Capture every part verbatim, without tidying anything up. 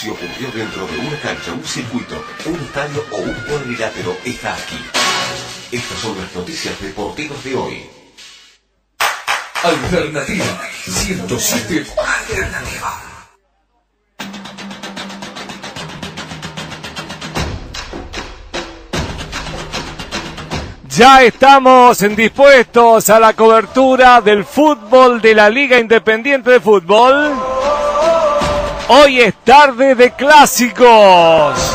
Si ocurrió dentro de una cancha, un circuito, un estadio o un cuadrilátero, está aquí. Estas son las noticias deportivas de hoy. Alternativa ciento siete. Alternativa. Ya estamos dispuestos a la cobertura del fútbol de la Liga Independiente de Fútbol. Hoy es tarde de clásicos.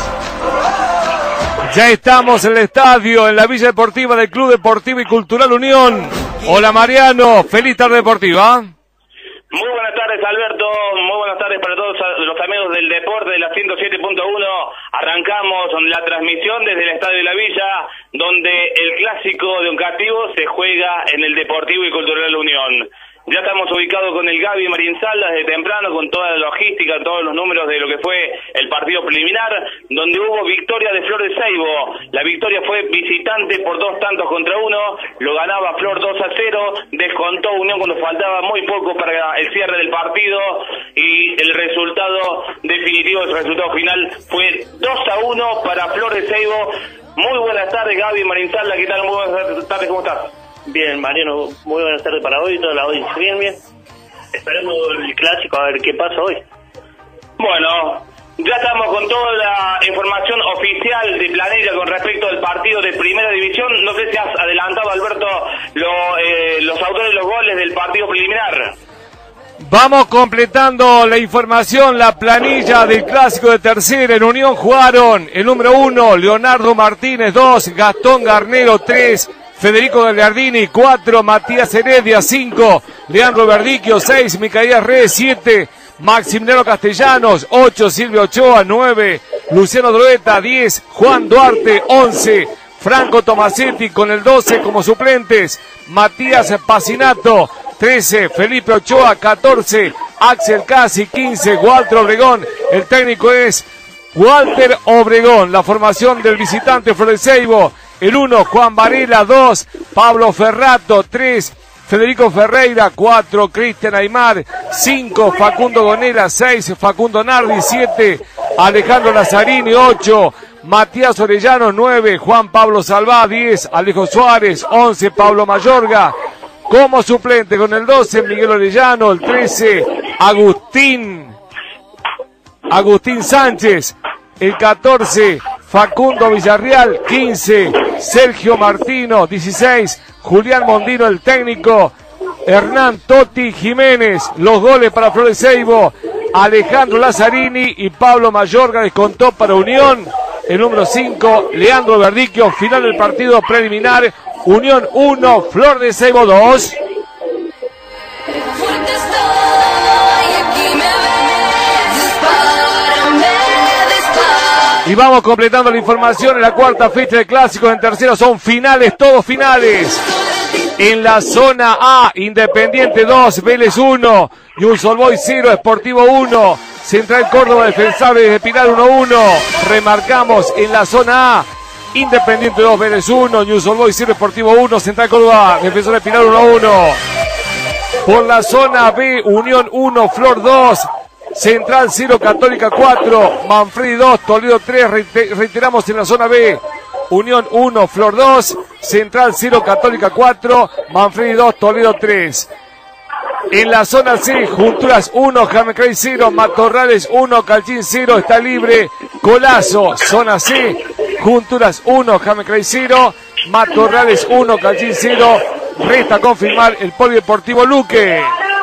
Ya estamos en el estadio, en la Villa Deportiva del Club Deportivo y Cultural Unión. Hola Mariano, feliz tarde deportiva. Muy buenas tardes, Alberto, muy buenas tardes para todos los amigos del deporte de la ciento siete punto uno. Arrancamos la transmisión desde el Estadio de la Villa, donde el clásico de Oncativo se juega en el Deportivo y Cultural Unión. Ya estamos ubicados con el Gaby Marinsala desde temprano, con toda la logística, todos los números de lo que fue el partido preliminar, donde hubo victoria de Flor de Seibo. La victoria fue visitante por dos tantos contra uno, lo ganaba Flor dos a cero, descontó Unión cuando faltaba muy poco para el cierre del partido, y el resultado definitivo, el resultado final fue dos a uno para Flor de Seibo. Muy buenas tardes, Gaby Marinsala, ¿qué tal? Muy buenas tardes, ¿cómo estás? Bien, Mariano, muy buenas tardes para hoy, toda la audiencia. Bien, bien. Esperemos el clásico, a ver qué pasa hoy. Bueno, ya estamos con toda la información oficial de planilla con respecto al partido de Primera División. No sé si has adelantado, Alberto, lo, eh, los autores de los goles del partido preliminar. Vamos completando la información, la planilla del clásico de tercera. En Unión jugaron el número uno, Leonardo Martínez, dos, Gastón Garnero, tres, Federico Gagliardini, cuatro, Matías Heredia, cinco, Leandro Verdicchio, seis, Micaías Reyes, siete, Maximiliano Castellanos, ocho, Silvio Ochoa, nueve, Luciano Droeta, diez, Juan Duarte, once, Franco Tomasetti con el doce como suplentes, Matías Pacinato, trece, Felipe Ochoa, catorce, Axel Casi, quince, Walter Obregón. El técnico es Walter Obregón. La formación del visitante Flor de Seibo: el uno, Juan Varela, dos, Pablo Ferrato, tres, Federico Ferreira, cuatro, Cristian Aymar, cinco, Facundo Gonera, seis, Facundo Nardi, siete, Alejandro Lazzarini, ocho, Matías Orellano, nueve, Juan Pablo Salvá, diez, Alejo Suárez, once, Pablo Mayorga. Como suplente con el doce, Miguel Orellano, el trece, Agustín, Agustín Sánchez, el catorce, Facundo Villarreal, quince, Sergio Martino, dieciséis, Julián Mondino, el técnico, Hernán Totti Jiménez. Los goles para Flor de Seibo: Alejandro Lazzarini y Pablo Mayorga. Descontó para Unión el número cinco, Leandro Verdicchio. Final del partido preliminar: Unión uno, Flor de Seibo dos. Y vamos completando la información en la cuarta fecha de clásicos. En tercera son finales, todos finales. En la zona A, Independiente dos, Vélez uno, Newell's Old Boys cero, Sportivo uno, Central Córdoba Defensores desde Pilar uno uno. Remarcamos en la zona A, Independiente dos, Vélez uno, Newell's Old Boys cero, Sportivo uno, Central Córdoba Defensores de Pilar uno uno. Por la zona B, Unión uno, Flor dos, Central cero, Católica cuatro, Manfredi dos, Toledo tres. Reiteramos en la zona B, Unión uno, Flor dos, Central cero, Católica cuatro, Manfredi dos, Toledo tres. En la zona C, Junturas uno, Jamecray cero, Matorrales uno, Calchín cero, está libre Colazo. Zona C, Junturas uno, Jamecray cero, Matorrales uno, Calchín cero. Resta confirmar el Polideportivo Luque.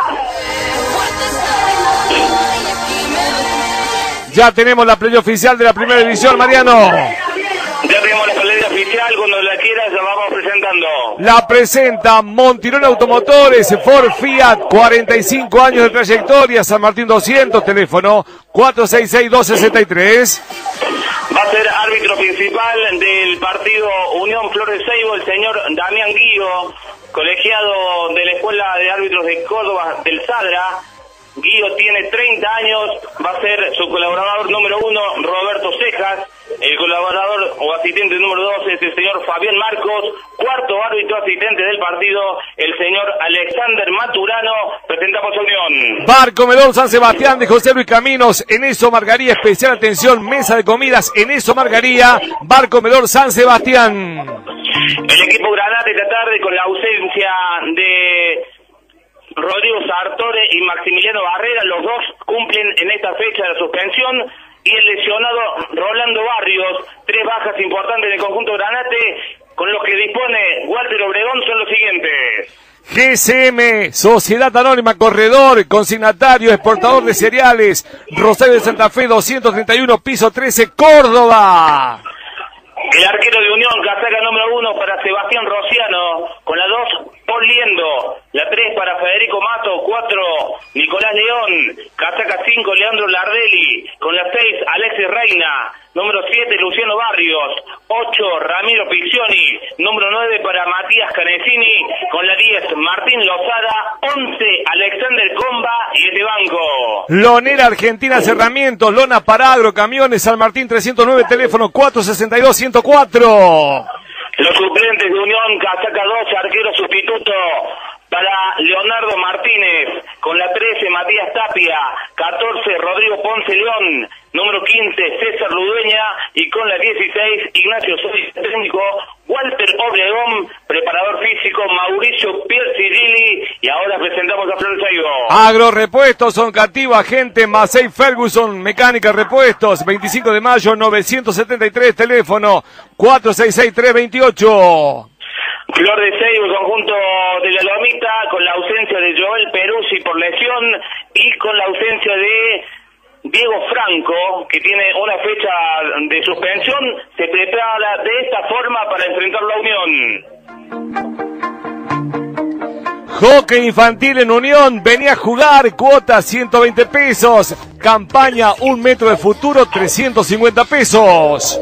Ya tenemos la playa oficial de la primera división, Mariano. Ya tenemos la playa oficial, cuando la quieras la vamos presentando. La presenta Montirón Automotores, Ford Fiat, cuarenta y cinco años de trayectoria, San Martín doscientos, teléfono cuatro seis seis, dos seis tres. Va a ser árbitro principal del partido Unión Flor de Seibo el señor Damián Guío, colegiado de la Escuela de Árbitros de Córdoba del Sadra. Guío tiene treinta años, va a ser su colaborador número uno, Roberto Cejas. El colaborador o asistente número dos es el señor Fabián Marcos. Cuarto árbitro asistente del partido, el señor Alexander Maturano. Presentamos a Unión. Bar Comedor San Sebastián de José Luis Caminos. Eneso Margaría, especial atención, mesa de comidas. Eneso Margaría, Bar Comedor San Sebastián. El equipo Granate esta tarde con la ausencia de Rodrigo Sartore y Maximiliano Barrera. Los dos cumplen en esta fecha la suspensión. Y el lesionado Rolando Barrios. Tres bajas importantes del conjunto Granate. Con los que dispone Walter Obregón son los siguientes. G S M, Sociedad Anónima Corredor, consignatario, exportador de cereales, Rosario de Santa Fe doscientos treinta y uno, piso trece, Córdoba. El arquero de Unión, casaca número uno para Sebastián Rociano, con la dos, Paul Liendo, la tres para Federico Mato, cuatro, Nicolás León, casaca cinco, Leandro Lardelli, con la seis, Alexis Reina, número siete, Luciano Barrios, ocho, Ramiro Piccioni, número nueve para Matías Canesini, con la diez, Martín Lozada, once, Alexander Comba y este banco. Lonera Argentina Cerramientos, Lona Paragro, Camiones, San Martín trescientos nueve, teléfono cuatro sesenta y dos, ciento cuatro. Los suplentes de Unión, casaca dos, arquero sustituto para Leonardo Martínez, con la trece, Matías Tapia, catorce, Rodrigo Ponce León, número quince, César Ludueña, y con la dieciséis, Ignacio Soy, técnico, Walter Obregón, preparador físico, Mauricio Piercigili, y ahora presentamos a Flor Saigo. Agrorepuestos, Oncativo, Agente, Massey Ferguson, Mecánica Repuestos, veinticinco de mayo, novecientos setenta y tres, teléfono cuatro seis seis, tres dos ocho. Flor de Seibo, el conjunto de la Lomita, con la ausencia de Joel Peruzzi por lesión y con la ausencia de Diego Franco, que tiene una fecha de suspensión, se prepara de esta forma para enfrentar la Unión. Hockey infantil en Unión, venía a jugar, cuota ciento veinte pesos, campaña un metro de futuro, trescientos cincuenta pesos.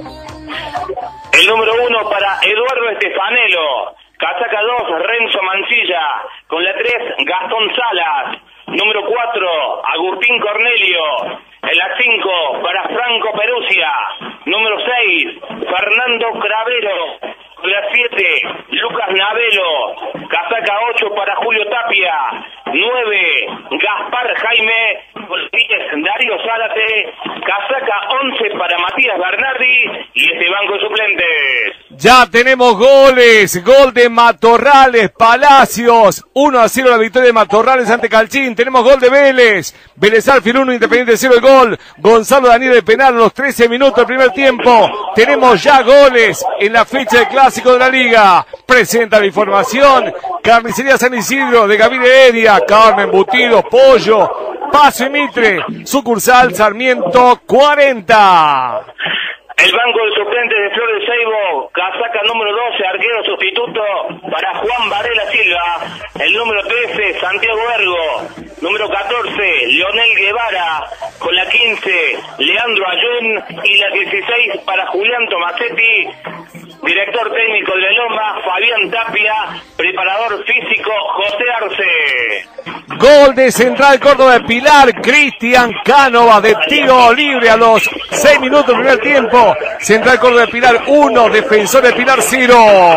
El número uno para Eduardo Estefanelo, casaca dos, Renzo Mancilla, con la tres, Gastón Salas, número cuatro, Agustín Cornelio, en la cinco, para Franco Perusia, número seis, Fernando Cravero, con la siete, Lucas Navelo, casaca ocho para Julio Tapia, nueve, Gaspar Jaime, con diez, Darío Zárate, casaca once para Matías Bernardi y este banco de suplentes. Ya tenemos goles, gol de Matorrales, Palacios, uno a cero la victoria de Matorrales ante Calchín, tenemos gol de Vélez, Vélez Arfiel uno, Independiente cero el gol, Gonzalo Daniel de penal a los trece minutos del primer tiempo, tenemos ya goles en la fecha de clásico de la liga, presenta la información, Carnicería San Isidro de Gaviria, carne, embutidos, pollo, Paso y Mitre, sucursal Sarmiento cuarenta. El banco de suplentes de Flor de Seibo, casaca número doce, arquero sustituto para Juan Varela Silva, el número trece, Santiago Ergo, número catorce, Leonel Guevara, con la quince, Leandro Ayun, y la dieciséis para Julián Tomasetti, director técnico de la Loma, Fabián Tapia, preparador físico, José Arce. Gol de Central Córdoba de Pilar, Cristian Cánova de tiro libre a los seis minutos del primer tiempo. Central Córdoba de Pilar uno, Defensor de Pilar cero.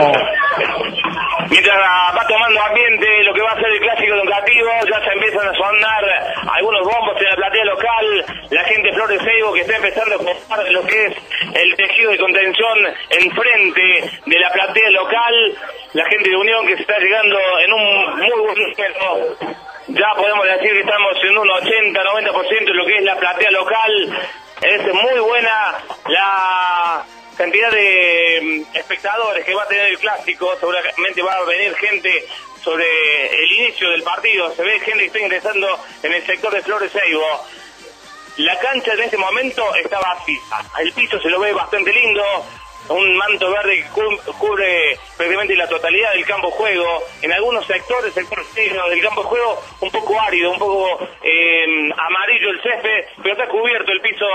Mientras va tomando ambiente lo que va a ser el clásico educativo, ya se empiezan a sonar algunos bombos en la platea local, la gente de Flor de Seibo que está empezando a ocupar lo que es el tejido de contención enfrente de la platea local, la gente de Unión que se está llegando en un muy buen número, ya podemos decir que estamos en un ochenta a noventa por ciento de lo que es la platea local, es muy buena la cantidad de espectadores que va a tener el clásico, seguramente va a venir gente sobre el inicio del partido, se ve gente que está ingresando en el sector de Flor de Seibo. La cancha en este momento está vacía, el piso se lo ve bastante lindo, un manto verde que cubre prácticamente la totalidad del campo de juego, en algunos sectores el del campo de juego un poco árido, un poco eh, amarillo el césped, pero está cubierto el piso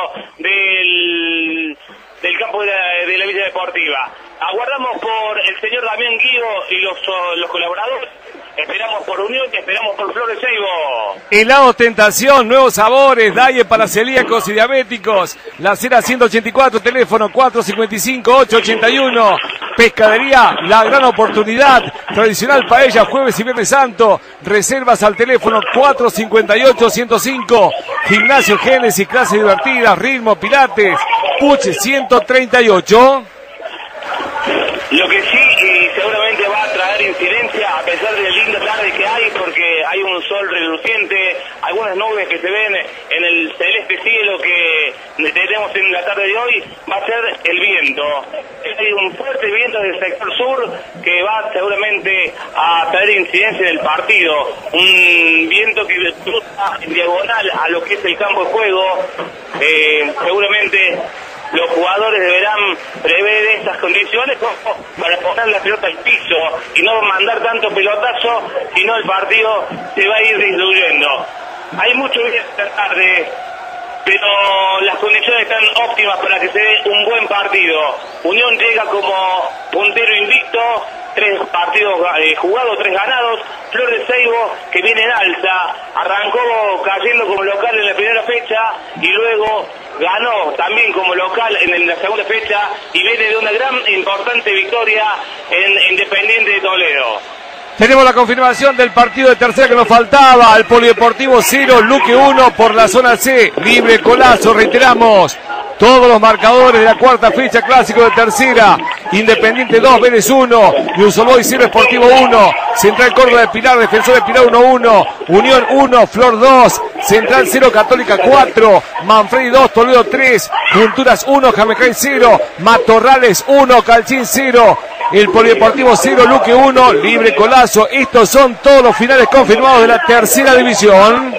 del... del campo de la, de la Villa Deportiva. Aguardamos por el señor Damián Guido y los, los colaboradores esperamos por Unión y esperamos por Flor de Seibo. Helado Tentación, nuevos sabores, Daye para celíacos y diabéticos. La Cera ciento ochenta y cuatro, teléfono cuatro cincuenta y cinco, ocho ochenta y uno. Pescadería, la gran oportunidad. Tradicional paella, jueves y viernes santo. Reservas al teléfono cuatro cincuenta y ocho, ciento cinco. Gimnasio Génesis, clases divertidas, ritmo, pilates. Puche ciento treinta y ocho. Lo que sí, y seguramente va a traer incidencia a pesar de la linda tarde que hay, porque hay un sol reluciente, algunas nubes que se ven en el celeste cielo que tenemos en la tarde de hoy, va a ser el viento. Hay un fuerte viento del sector sur que va seguramente a traer incidencia en el partido. Un viento que cruza en diagonal a lo que es el campo de juego. Eh, seguramente los jugadores deberán prever estas condiciones para poner la pelota al piso y no mandar tanto pelotazo, sino el partido se va a ir disminuyendo. Hay mucho viento esta tarde, pero las condiciones están óptimas para que se dé un buen partido. Unión llega como puntero invicto, tres partidos eh, jugados, tres ganados. Flor de Seibo, que viene en alza, arrancó cayendo como local en la primera fecha y luego ganó también como local en la segunda fecha y viene de una gran importante victoria en Independiente de Toledo. Tenemos la confirmación del partido de tercera que nos faltaba. El Polideportivo cero, Luque uno por la zona C. Libre Colazo, reiteramos. Todos los marcadores de la cuarta fecha, clásico de tercera. Independiente dos, Vélez uno. Yusoloy cero, Sportivo uno. Central Córdoba de Pilar, Defensor de Pilar uno uno. Unión uno, Flor dos. Central cero, Católica cuatro. Manfredi dos, Toledo tres. Junturas uno, Jamecay cero. Matorrales uno, Calchín cero. El Polideportivo cero, Luque uno. Libre Colazo. Estos son todos los finales confirmados de la tercera división.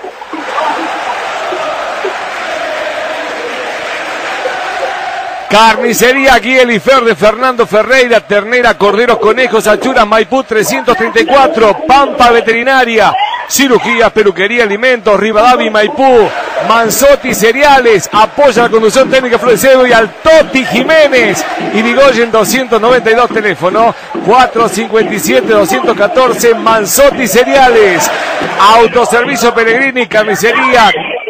Carnicería Guielifer de Fernando Ferreira, ternera, corderos, conejos, achuras, Maipú trescientos treinta y cuatro, Pampa Veterinaria, cirugías, peluquería, alimentos, Rivadavia y Maipú, Manzotti Cereales, apoya la conducción técnica Flor de Seibo y al Toti Jiménez, Irigoyen doscientos noventa y dos, teléfono cuatro cincuenta y siete, doscientos catorce, Manzotti Cereales, Autoservicio Pellegrini, carnicería,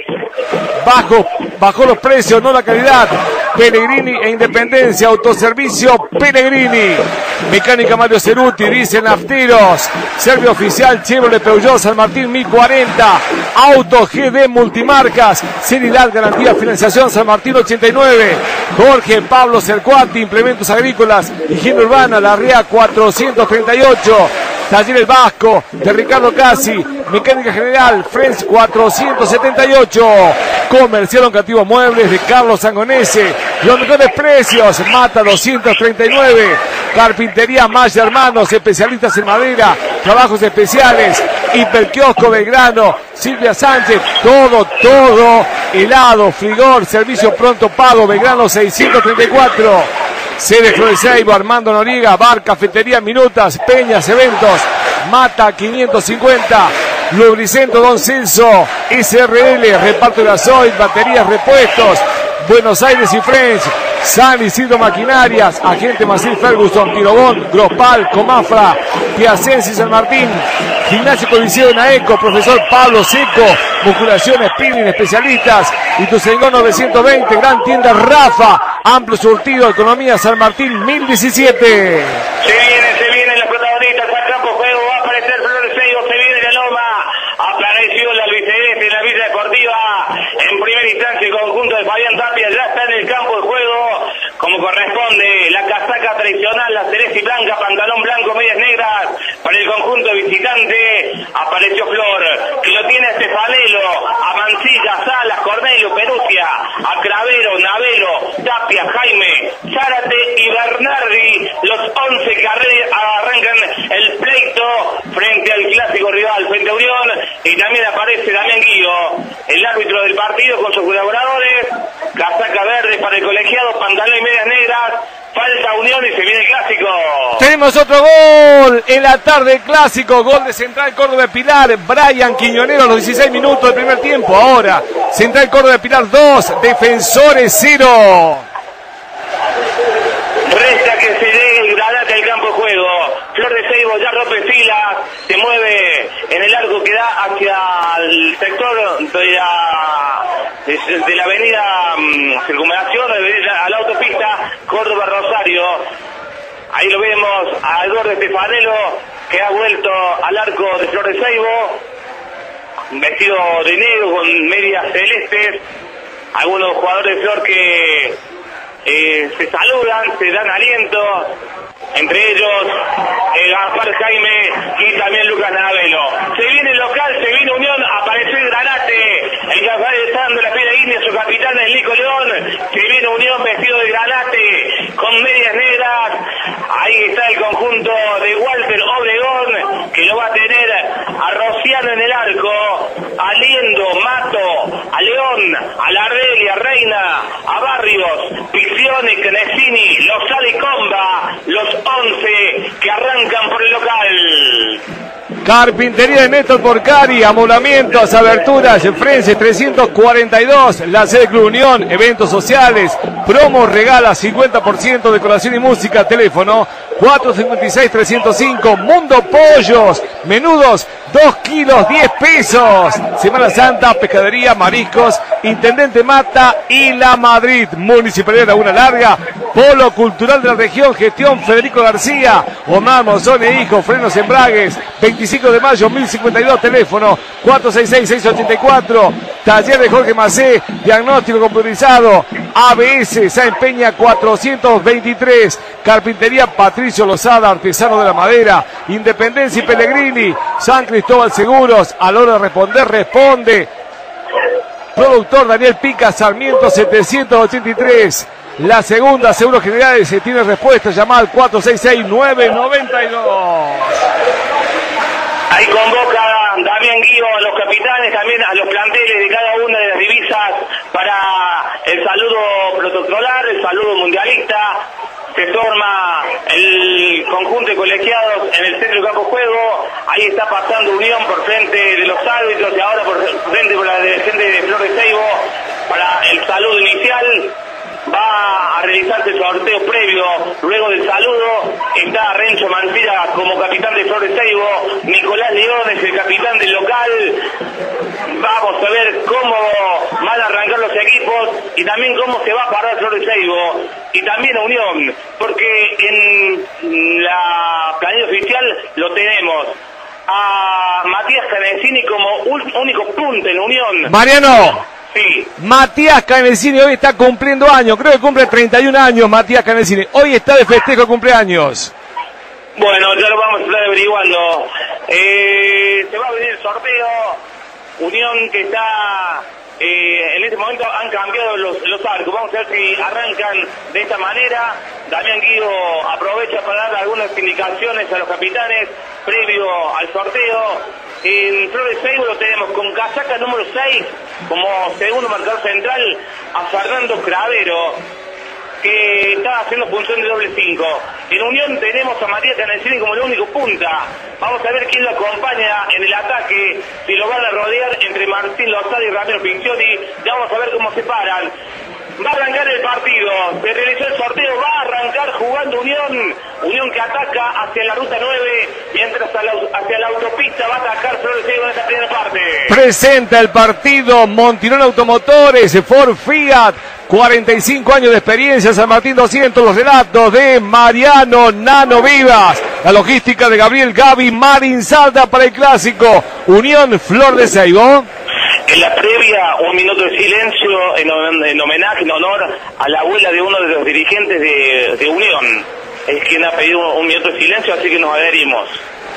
bajo, bajó los precios, no la calidad. Pellegrini e Independencia, Autoservicio Pellegrini, Mecánica Mario Ceruti, dice Nafteros, Servio Oficial Chevrolet Peugeot San Martín mil cuarenta, Auto G D Multimarcas, Seriedad, Garantía, Financiación San Martín ochenta y nueve, Jorge Pablo Cercuati, Implementos Agrícolas, Higiene Urbana, La Rea cuatrocientos treinta y ocho, Taller El Vasco, de Ricardo Casi, Mecánica General, Friends cuatrocientos setenta y ocho, Comercial Oncativo Muebles de Carlos Sangonese, los mejores precios, Mata doscientos treinta y nueve, Carpintería Maya Hermanos, especialistas en madera, trabajos especiales, Hiperquiosco Belgrano, Silvia Sánchez, todo, todo, helado, frigor, servicio pronto pago, Belgrano seiscientos treinta y cuatro, Sede Flor de Seibo, Armando Noriega, Bar, Cafetería Minutas, Peñas, Eventos, Mata quinientos cincuenta, Lubricento Don Celso, S R L, reparto de gasoil, baterías, repuestos, Buenos Aires y French, San Isidro Maquinarias, Agente Masil Ferguson, Tirobón, Grospal, Comafra, Piacense y San Martín, Gimnasio Coliseo de Naeco, Profesor Pablo Seco, Musculación, Spinning, especialistas, Ituzaingó novecientos veinte, Gran Tienda Rafa, amplio surtido, Economía San Martín mil diecisiete. Se viene, se vienen los protagonistas al campo juego, va a aparecer Flor de Seibo, se viene la Loma, apareció la albiceleste en la Villa Deportiva, en primera instancia el conjunto de Fabián Tapia ya está en el campo de juego, como corresponde, la casaca tradicional, la celeste y blanca, pantalón blanco, medias negras, para el conjunto visitante, apareció Flor, que lo tiene a Estefanelo, a Mancilla, Salas, Cornelio, Perugia, a Cravero, Navelo, Tapia, Jaime, Zárate y Bernardi, los once que arrancan el pleito frente al clásico rival, frente a Unión, y también aparece Damián Guido, el árbitro del partido con sus colaboradores, casaca verde para el colegiado, pantalón y medias negras, falta Unión y se viene el clásico. Tenemos otro gol en la tarde, clásico, gol de Central Córdoba de Pilar, Brian Quiñonero a los dieciséis minutos del primer tiempo. Ahora, Central Córdoba de Pilar dos, Defensores cero. Resta que se llegue el granate al campo de juego. Flor de Seibo ya rompe fila negras, se mueve en el arco que da hacia el sector de la, de la avenida um, Circunvalación, a la autopista Córdoba-Rosario. Ahí lo vemos a Eduardo Estefanelo, que ha vuelto al arco de Flor de Seibo, vestido de negro con medias celestes. Algunos jugadores de Flor que eh, se saludan, se dan aliento, entre ellos eh, Gaspar Jaime y también Lucas Navelo. Se viene el local, se viene Unión, apareció el Granate, el Gaspar está dando la pena india a su capitán, el Nico León. Se viene Unión vestido de Granate, con medias negras. Ahí está el conjunto de Walter Obregón, que lo va a tener a Rociano en el arco, a Liendo, Mato, a León, a Lardelli, a Reina, a Barrios, Piccione, Cnesini, Lozada y Comba, los once que arrancan por el local. Carpintería de Néstor Porcari, amoblamientos, aberturas, Frense trescientos cuarenta y dos, la sede Club Unión, eventos sociales, promos, regala cincuenta por ciento, decoración y música, teléfono cuatro cinco seis, tres cero cinco, Mundo Pollos, menudos dos kilos, diez pesos, Semana Santa, pescadería, mariscos, Intendente Mata y La Madrid, Municipalidad de Laguna Larga, Polo Cultural de la Región, gestión Federico García, Omar Monzón e Hijo, frenos embragues, veinticinco de mayo, mil cincuenta y dos, teléfono cuatro seis seis, seis ocho cuatro, taller de Jorge Macé, diagnóstico computarizado, A B S, Sáenz Peña cuatrocientos veintitrés, Carpintería Patricio Lozada, artesano de la madera, Independencia y Pellegrini, San Cristóbal Seguros, a la hora de responder, responde. Productor Daniel Pica, Sarmiento setecientos ochenta y tres. La segunda, Seguros Generales, se tiene respuesta, llamada al cuatro seis seis, nueve nueve dos. Ahí convoca Damián Guío a los capitanes, también a los planteles de cada una de las divisas para el saludo protocolar, el saludo mundialista. Se forma el conjunto de colegiados en el centro de campo juego. Ahí está pasando Unión por frente de los árbitros y ahora por frente por la gente de Flor de Seibo para el saludo inicial. Va a realizarse el sorteo previo. Luego del saludo está Renzo Mancilla como capitán de Flor de Seibo, Nicolás León es el capitán del local. Vamos a ver cómo van a arrancar los equipos y también cómo se va a parar Flor de Seibo y también a Unión, porque en la planilla oficial lo tenemos a Matías Canesini como único punto en Unión. Mariano. Sí. Matías Canesini hoy está cumpliendo años, creo que cumple treinta y un años Matías Canesini. Hoy está de festejo de cumpleaños. Bueno, ya lo vamos a estar averiguando. Eh, se va a venir el sorteo. Unión que está... Eh, en este momento han cambiado los, los arcos. Vamos a ver si arrancan de esta manera. Damián Guido aprovecha para dar algunas indicaciones a los capitanes previo al sorteo. En Flor de Seibo lo tenemos con casaca número seis como segundo marcador central a Fernando Cravero, que está haciendo función de doble cinco. En Unión tenemos a Matías Canesini como el único punta. Vamos a ver quién lo acompaña en el ataque, si lo van a rodear entre Martín Lozada y Ramiro Piccioni. Ya vamos a ver cómo se paran. Va a arrancar el partido, se realizó el sorteo, va a arrancar jugando Unión, Unión que ataca hacia la ruta nueve, mientras hacia la, hacia la autopista va a atacar Flor de Seibo en esta primera parte. Presenta el partido Montirón Automotores, Ford Fiat, cuarenta y cinco años de experiencia, San Martín doscientos, los relatos de Mariano Nano Vivas, la logística de Gabriel Gaby Marín Salda para el clásico Unión Flor de Seibo. En la previa, un minuto de silencio en, en homenaje, en honor a la abuela de uno de los dirigentes de, de Unión. Es quien ha pedido un, un minuto de silencio, así que nos adherimos.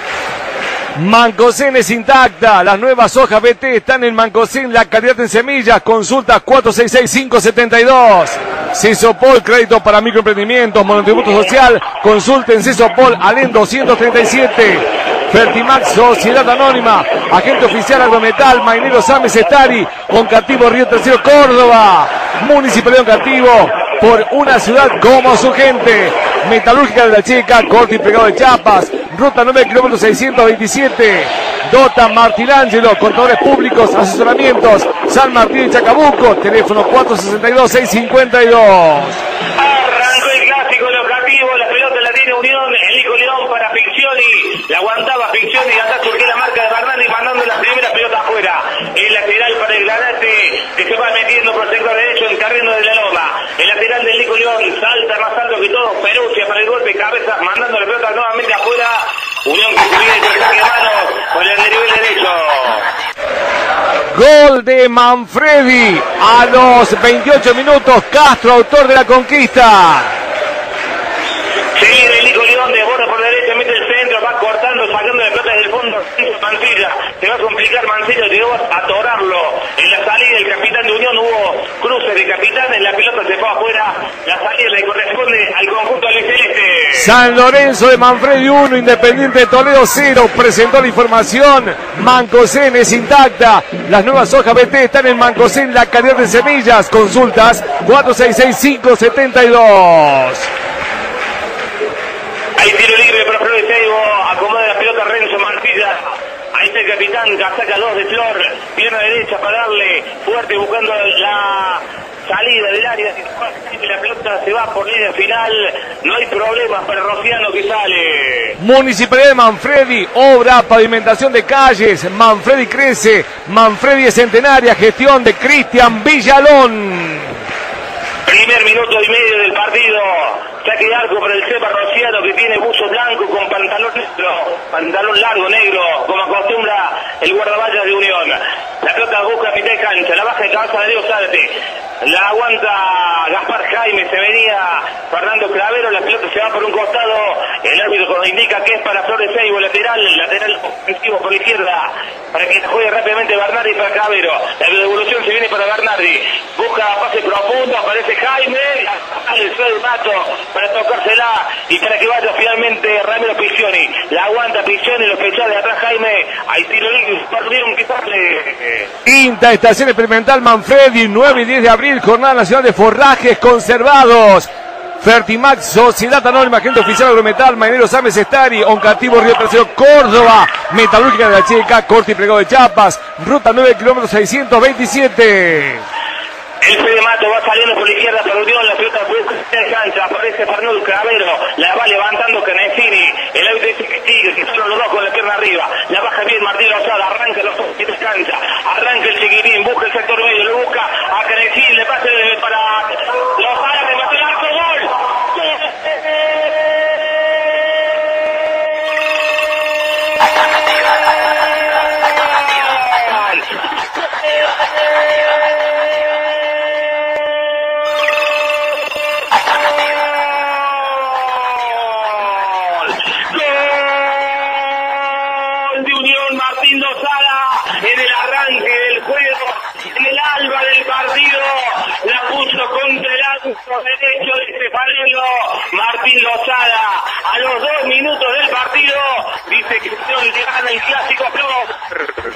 Mancosén es intacta, las nuevas hojas B T están en Mancosén, la calidad en semillas, consulta cuatro seis seis, cinco siete dos. Cesopol, crédito para microemprendimientos, monotributo social, consulten Cesopol, Alén doscientos treinta y siete. Fertimax, Sociedad Anónima, agente oficial Agrometal, Mainero Sames Estari, Oncativo Río Tercero, Córdoba, Municipalidad de Oncativo, por una ciudad como su gente. Metalúrgica de la Checa, corte y pegado de chapas, ruta nueve, kilómetro seiscientos veintisiete. Dota Martilangelo, contadores públicos, asesoramientos, San Martín y Chacabuco, teléfono cuatro seis dos, seis cinco dos. Arrancó el clásico, el objetivo, la pelota la tiene Unión, el Nico León para Piccioni, La aguantaba Ficción y acá surgió la marca de Bernardi mandando la primera pelota afuera. El lateral para el Granate que se va metiendo por el sector derecho en terreno de la Loma. El lateral del Nico León salta más alto que todo. Perucia para el golpe, cabeza mandando la pelota nuevamente afuera. Unión que subía el saque de manos con el nivel derecho. Gol de Manfredi a los veintiocho minutos. Castro, autor de la conquista. Sigue el Nico León, desborda por derecha, mete el centro, va cortando, sacando la pelota desde el fondo. Mancilla, se va a complicar Mancilla, llegó a atorarlo. En la salida del capitán de Unión hubo cruces de capitanes, la pelota se fue afuera. La salida le corresponde al conjunto albiceleste. San Lorenzo de Manfredi uno, Independiente de Toledo cero. Presentó la información. Mancosén es intacta. Las nuevas hojas B T están en Mancosén, la calidad de semillas. Consultas cuatro seis seis cinco siete dos. Hay tiro libre para Flor de Seibo, acomoda la pelota Renzo Mancilla. Ahí está el capitán, saca dos de Flor, pierna derecha para darle fuerte buscando la salida del área. La pelota se va por línea final, no hay problemas para Rociano que sale. Municipalidad de Manfredi, obra, pavimentación de calles. Manfredi crece, Manfredi es centenaria, gestión de Cristian Villalón. Primer minuto y medio del partido. Saque de arco para el Cepa Rociano que tiene buzo blanco con pantalón negro, pantalón largo negro, como acostumbra el guardaballas de Unión. La pelota busca a mitad de cancha, la baja de cabeza de Leo Zárate. La aguanta Gaspar Jaime, se venía Fernando Clavero, la pelota se va por un costado. El árbitro indica que es para Flores Seibo, lateral, lateral ofensivo por la izquierda, para que juegue rápidamente Bernardi para Clavero. La devolución se viene para Bernardi. Busca pase profundo, aparece Jaime, el Fred Mato para tocársela y para que vaya finalmente Ramiro Piccioni. La aguanta Piccioni, los pechados de atrás Jaime. Hay tiro libre, perdieron que sale. Quinta estación experimental Manfredi, nueve y diez de abril, jornada nacional de forrajes conservados. Fertimax, Sociedad Anónima, Agente Oficial Agrometal, Marinero Sames Estari, Oncativo, Río Tercero, Córdoba, Metalúrgica de la Checa, Corte y Plegado de Chiapas, ruta nueve, kilómetros seiscientos veintisiete. El Fede Mato va saliendo por la izquierda por Unión, la pelota busca en cancha, aparece Fernando Clavero, la va levantando Canesini, el árbitro dice que sigue, que solo los dos con la pierna arriba, la baja bien Martín Lozada, arranca los dos en cancha, arranca el chiquitín, busca el sector medio, le busca a Canesini, le pasa para Lozada, remate el arco, gol. Derecho de Estefanelo, Martín Lozada, a los dos minutos del partido, dice que le gana el clásico Flor.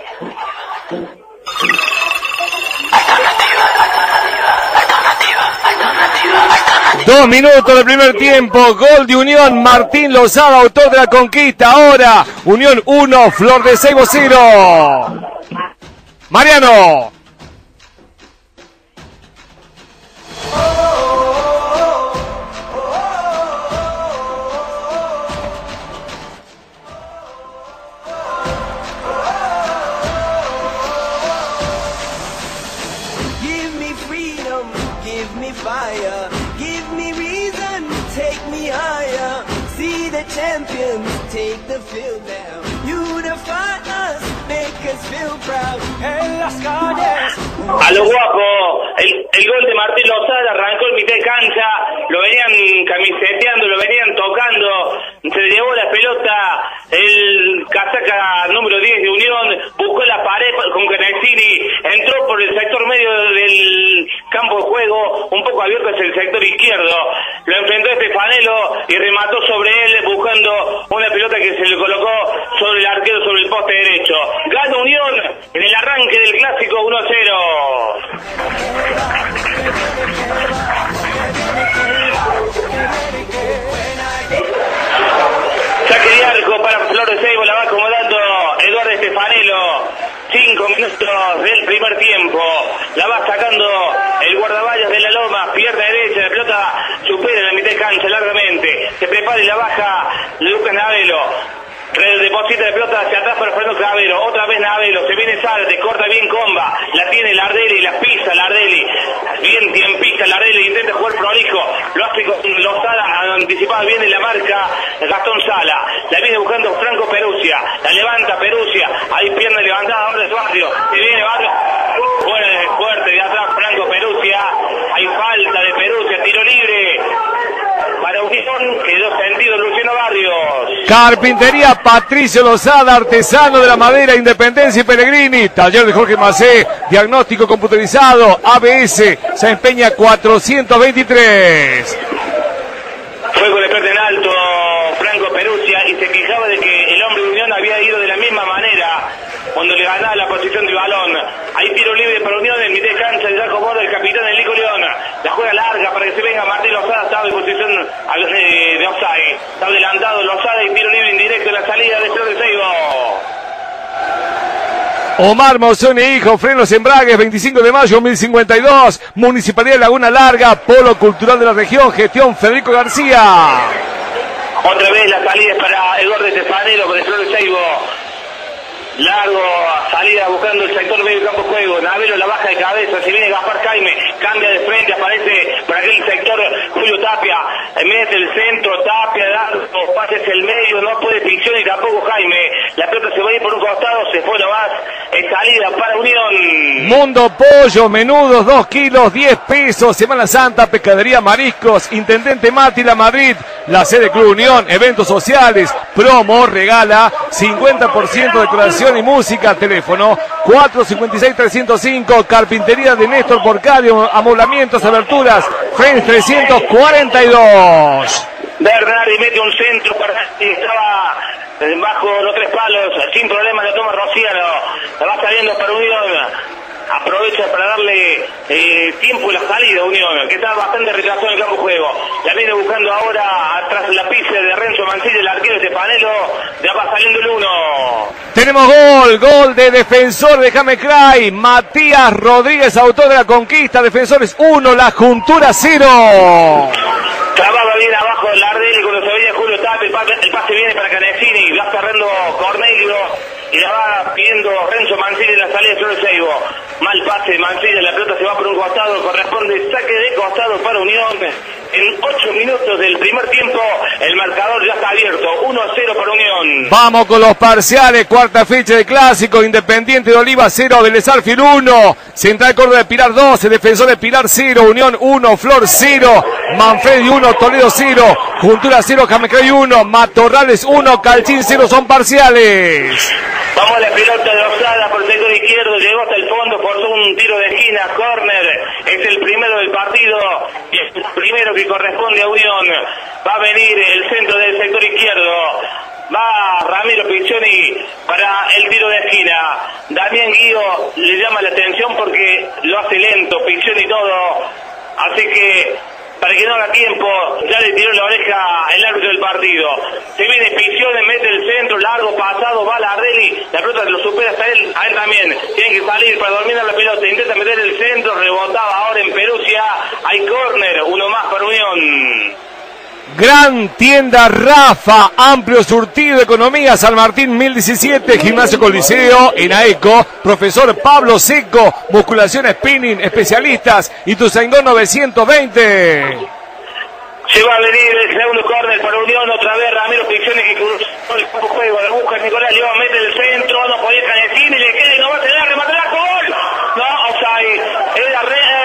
Dos minutos del primer tiempo, gol de Unión, Martín Lozada, autor de la conquista. Ahora, Unión uno, Flor de Seibo cero. Mariano. A lo guapo, el, el gol de Martín Lozada arrancó en mitad de cancha, lo venían camiseteando, lo venían tocando, se llevó la pelota el casaca número diez de Unión, buscó la pared con Canesini, entró por el sector medio del campo de juego, un poco abierto hacia el sector izquierdo, lo enfrentó Estefanelo y remató sobre él buscando una pelota que se le colocó sobre el arquero, sobre el poste derecho. Gana Unión en el arranque del clásico uno a cero. Saque de arco para Flor de Seibo, la va acomodando Eduardo Estefanelo. Cinco minutos del primer tiempo. La va sacando el guardaballas de la Loma, pierna derecha, la pelota supera la mitad de cancha largamente. Se prepara y la baja Lucas Navelo. Deposita de pelota hacia atrás para Fernando Clavero. Otra vez Navelo. Se viene Zárate. Corta bien Comba. La tiene Lardelli. La pisa Lardelli. Bien tiempista Lardelli. Intenta jugar prolijo. Lo hace con Lozada. Anticipada bien en la marca Gastón Sala. La viene buscando Franco Perusia. La levanta Perusia. Ahí pierna levantada ahora de Barrio. Se viene Barrio. Fuerte, fuerte de atrás Franco Perusia. Hay falta de Perusia. Tiro libre. Para Unión quedó sentido Luciano Barrios. Carpintería Patricio Lozada, artesano de la madera, Independencia y Pellegrini. Taller de Jorge Macé, diagnóstico computerizado, A B S, se empeña cuatrocientos veintitrés. Fuego le pierde en alto Franco Perusia y se quejaba de que el hombre de Unión había ido de la misma manera cuando le ganaba la posición del balón. Hay tiro libre para Unión en mitad de cancha de Jaco Borda, el capitán del Nico León. La juega larga para que se venga Martín Lozada, estaba en posición de, de offside. Está adelantado Lozada y tiro libre indirecto en la salida de Flor de Seibo. Omar Mozón e hijo, frenos embragues, veinticinco de mayo mil cincuenta y dos, Municipalidad de Laguna Larga, Polo Cultural de la Región, gestión Federico García. Otra vez la salida es para Eduardo Estefanero de Flor de Seibo. Largo, salida buscando el sector medio campo juego. Navelo la baja de cabeza, si viene Gaspar Jaime, cambia de frente, aparece para aquel sector Julio Tapia, mete el centro, Tapia, largo, pase hacia el medio, no puede ficción y tampoco Jaime. La pelota se va a ir por un costado, se fue nomás, es salida para Unión. Mundo Pollo, menudos, dos kilos, diez pesos, Semana Santa, Pescadería Mariscos, Intendente Mátila Madrid, la sede Club Unión, eventos sociales, promo, regala, cincuenta por ciento de decoración y música, teléfono cuatro cinco seis tres cero cinco, carpintería de Néstor Porcario, amoblamientos, aberturas, Friends trescientos cuarenta y dos. Bernardi mete un centro para estaba bajo los tres palos, sin problema la toma Rociano, la va saliendo para Unión. Aprovecha para darle eh, tiempo a la salida a Unión, que está bastante retrasado en el campo de juego. La viene buscando ahora atrás la pizza de Renzo Mancilla, el arquero de Panelo. Ya va saliendo el uno. Tenemos gol, gol de Defensor de Jamecray, Matías Rodríguez, autor de la conquista. Defensores uno, La Juntura cero. Trababa bien abajo Lardelli cuando se veía Julio Tapia, el pase, el pase viene para Canecini, va cerrando Cornelio y la va pidiendo Renzo Mancilla en la salida de Flor de Seibo. Mal pase de Mancilla, la pelota se va por un costado, corresponde saque de costado para Unión. En ocho minutos del primer tiempo, el marcador ya está abierto, uno a cero para Unión. Vamos con los parciales, cuarta fecha de clásico, Independiente de Oliva cero, Vélez Sarsfield uno, Central Córdoba de Pilar doce, Defensor de Pilar cero, Unión uno, Flor cero, Manfredi uno, Toledo cero, Juntura cero, Jamecray uno, Matorrales uno, Calchín cero, son parciales. Vamos a la pelota de Osada por el sector izquierdo, llegó hasta el fondo, forzó un tiro de esquina, córner, es el primero del partido y es el primero que corresponde a Unión. Va a venir el centro del sector izquierdo, va Ramiro Piccioni para el tiro de esquina. Damián Guío le llama la atención porque lo hace lento, Piccioni todo, así que para que no haga tiempo, ya le tiró la oreja el árbitro del partido. Se viene Piccioni, mete el centro, largo, pasado, va Lardelli, la pelota lo supera hasta él, a él también. Tiene que salir para dominar la pelota, intenta meter el centro, rebotaba ahora en Perusia, hay córner, uno más para Unión. Gran tienda Rafa, amplio surtido de economía, San Martín mil diecisiete, Gimnasio Coliseo, Enaeco, profesor Pablo Seco, musculación spinning, especialistas, Ituzaingó novecientos veinte. Se va a venir el segundo córner para Unión, otra vez Ramiro Piccioni que cruzó el juego, la busca Nicolás León, mete el centro, no podía Canecini, le queda y no va a tener, remate el arco, gol. No, o sea, era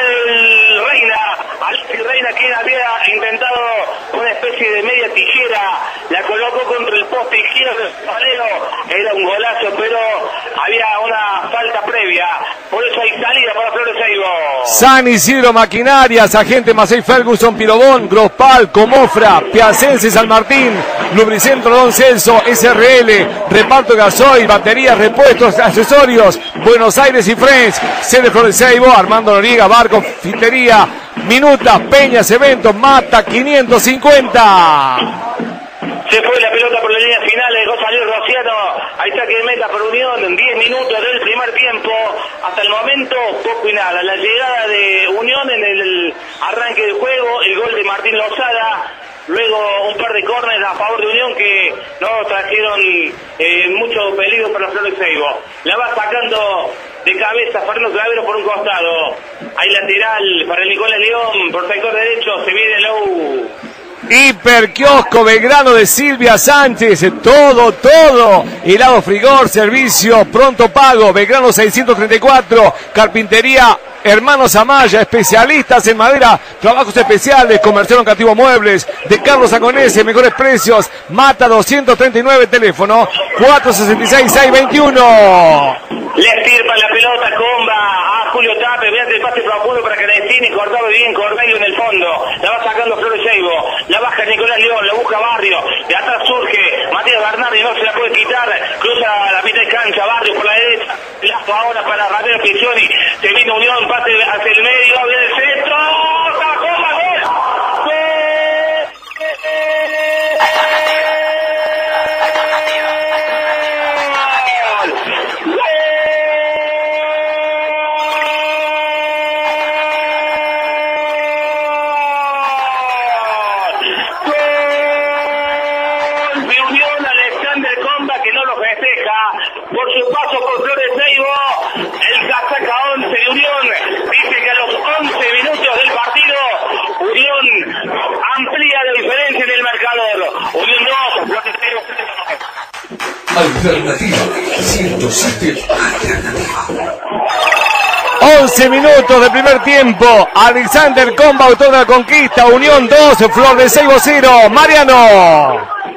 el Reina, Alexis Reina, quien había intentado una especie de media tijera, la colocó contra el poste izquierdo del Panelo, era un golazo, pero había una falta previa, por eso hay salida para Flor de Seibo. San Isidro Maquinarias, Agente Macei Ferguson, Pirobón, Grospal, Comofra, Piacense, San Martín, Lubricentro Don Celso, S R L, Reparto Gasoil, Baterías, Repuestos, Accesorios, Buenos Aires y Friends, Sede Flor de Seibo, Armando Noriega, Barco, Fintería, Minutas, Peñas, Eventos, Mata, quinientos cincuenta. Se fue la pelota por la línea final, dejó salir Rociano, ahí está que meta por Unión, en diez minutos del primer tiempo, hasta el momento poco y nada. La llegada de Unión en el arranque del juego, el gol de Martín Lozada, luego un par de córneres a favor de Unión que no trajeron eh, mucho peligro para Flor de Seibo. La va sacando de cabeza Fernando Clavero por un costado. Hay lateral para el Nicolás León, por sector derecho, se viene Low. Hiperquiosco Belgrano de Silvia Sánchez, todo, todo, helado frigor, servicio, pronto pago, Belgrano seiscientos treinta y cuatro, carpintería Hermanos Amaya, especialistas en madera, trabajos especiales, comercial educativo muebles, de Carlos Aconese, mejores precios, Mata doscientos treinta y nueve, teléfono cuatro sesenta y seis, seiscientos veintiuno. Le estirpa la pelota, comba a Julio Tape, vean el pase profundo para Canestini, cortado bien Cornelio en el fondo, la va sacando Flor de Seibo, la baja Nicolás León, la busca Barrio, de atrás surge Matías Bernardi, no se la puede quitar, cruza la mitad de cancha, Barrio por la derecha, lazo ahora para Ramiro Piccioni, se vino Unión, pase hacia el medio, viene el centro, ¡sacó la gol! ¡Gol! Alternativa ciento siete Alternativa. once minutos de primer tiempo. Alexander Comba, autor de la conquista. Unión dos, Flor de Seibo cero. Mariano.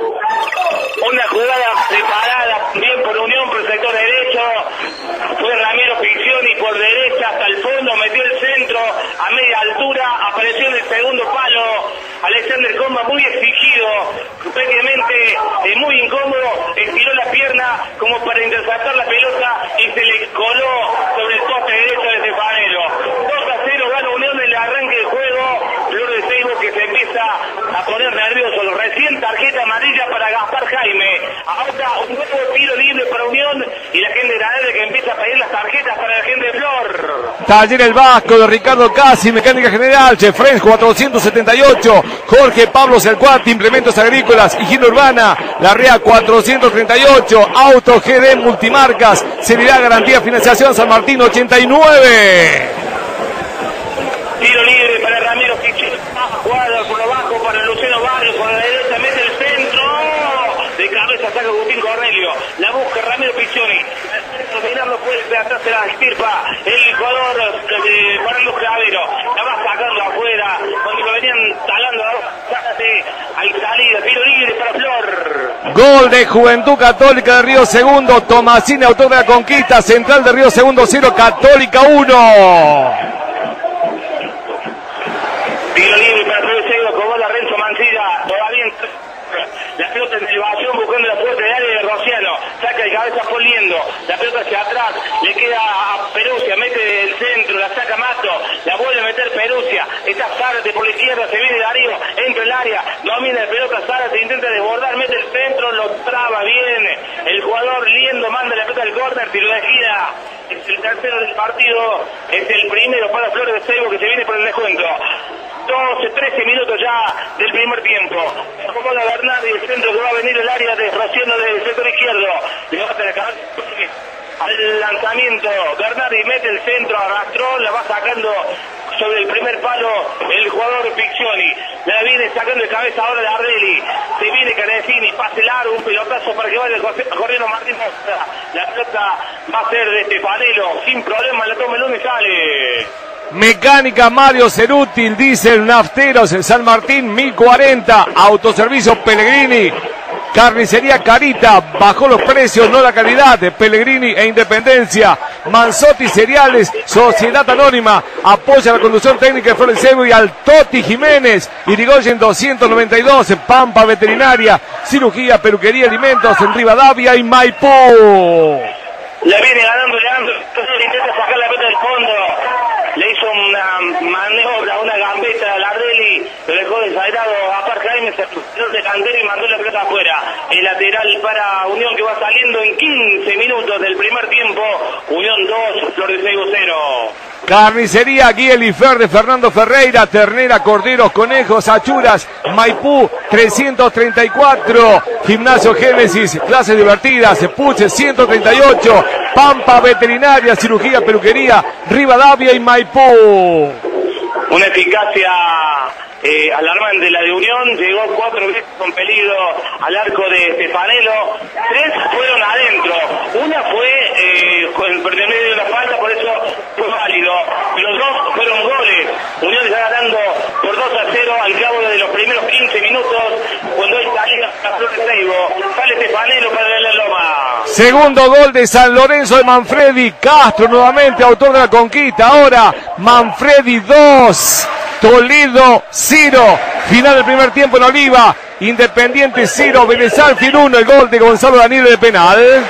Una jugada preparada bien por Unión por el sector derecho. Fue Ramiro Piccioni por derecha hasta el fondo, metió el centro a media altura, apareció en el segundo palo. Alexander Comba muy exigido, prácticamente eh, muy incómodo, estiró la pierna como para interceptar la pelota y se le coló sobre el poste derecho de Stefanelo. dos a cero gana Unión en el arranque del juego. Flor de Seibo que se empieza a poner nervioso. Recién tarjeta amarilla para Gaspar Jaime. Ahora un nuevo tiro libre para Unión y la gente de la área que empieza a pedir las tarjetas para la gente de Flor. Taller El Vasco de Ricardo Casi, Mecánica General, Chefrens cuatrocientos setenta y ocho, Jorge Pablo Cercuati, Implementos Agrícolas, Higiene Urbana, Larrea cuatrocientos treinta y ocho, Auto G D Multimarcas, Seriedad Garantía Financiación San Martín ochenta y nueve. Tiro libre para Ramiro Piccioni, jugada por lo bajo para Luciano Barrio, por la derecha mete el centro, de cabeza saca Agustín Cornelio, la busca Ramiro Piccioni, dominando fuerte, atrás se la estirpa el jugador de Fernando Clavero, la va sacando afuera, donde lo venían talando, hay salida, tiro libre para Flor. Gol de Juventud Católica de Río Segundo, Tomasini, autor de la conquista, Central de Río Segundo cero, Católica uno. Tiro libre para Flor de Seibo, como la Renzo Mancilla, todavía en la pelota en elevación buscando la puerta de área de Rociano, saca de cabeza Poliendo, la pelota hacia atrás, le queda a Perusia, mete el centro, la saca Mato, la vuelve a meter Perusia, está Zárate por la izquierda, se viene Darío, entra el área, domina la pelota Zárate, intenta desbordar, mete el centro, lo traba bien, el jugador Liendo manda la pelota al córner, tiro de gira, es el tercero del partido, es el primero para Flores de Seibo que se viene por el descuento. doce, trece minutos ya del primer tiempo. Acomoda Bernardi, el centro que va a venir el área de Rociano del sector izquierdo. Le va a tener al lanzamiento. Bernardi mete el centro, arrastró, la va sacando sobre el primer palo el jugador Piccioni. La viene sacando de cabeza ahora de Ardelli. Se viene Canestini, pase largo, un pelotazo para que vaya corriendo Martín. La pelota va a ser de Stefanelo, sin problema, la toma el lunes y sale. Mecánica Mario Cerútil, Diesel, Nafteros, en San Martín mil cuarenta, Autoservicio Pellegrini, Carnicería Carita, bajó los precios, no la calidad, de Pellegrini e Independencia, Manzotti Cereales, Sociedad Anónima, apoya la conducción técnica de Flor de Seibo y al Toti Jiménez, Irigoyen doscientos noventa y dos, Pampa Veterinaria, Cirugía, Peluquería, Alimentos en Rivadavia y Maipú. La viene ganando Leandro, entonces intenta sacar la pelota del fondo. Le hizo una maniobra, una gambeta a Lardelli, lo dejó desairado a Gaspar Jaime, se puso de candela y mandó la pelota afuera. El lateral para Unión que va saliendo en quince minutos del primer tiempo. Unión dos, Flor de Seibo cero. Carnicería Guielifer de Fernando Ferreira, ternera, corderos, conejos, achuras, Maipú trescientos treinta y cuatro, Gimnasio Génesis, clases divertidas, Puche ciento treinta y ocho, Pampa Veterinaria, Cirugía, Peluquería, Rivadavia y Maipú. Una eficacia eh, alarmante la de Unión, llegó cuatro veces con peligro al arco de Stefanelo, tres fueron adentro, una fue eh, con el medio de una falta, por eso fue válido, los dos fueron goles. Unión está ganando por dos a cero al cabo de los primeros quince minutos, cuando hay salida a Flor de Seibo, sale Stefanelo para la Loma. Segundo gol de San Lorenzo de Manfredi, Castro nuevamente autor de la conquista, ahora Manfredi dos, Toledo cero, final del primer tiempo en Oliva, Independiente cero, Vélez Sarsfield uno, el gol de Gonzalo Daniel de penal.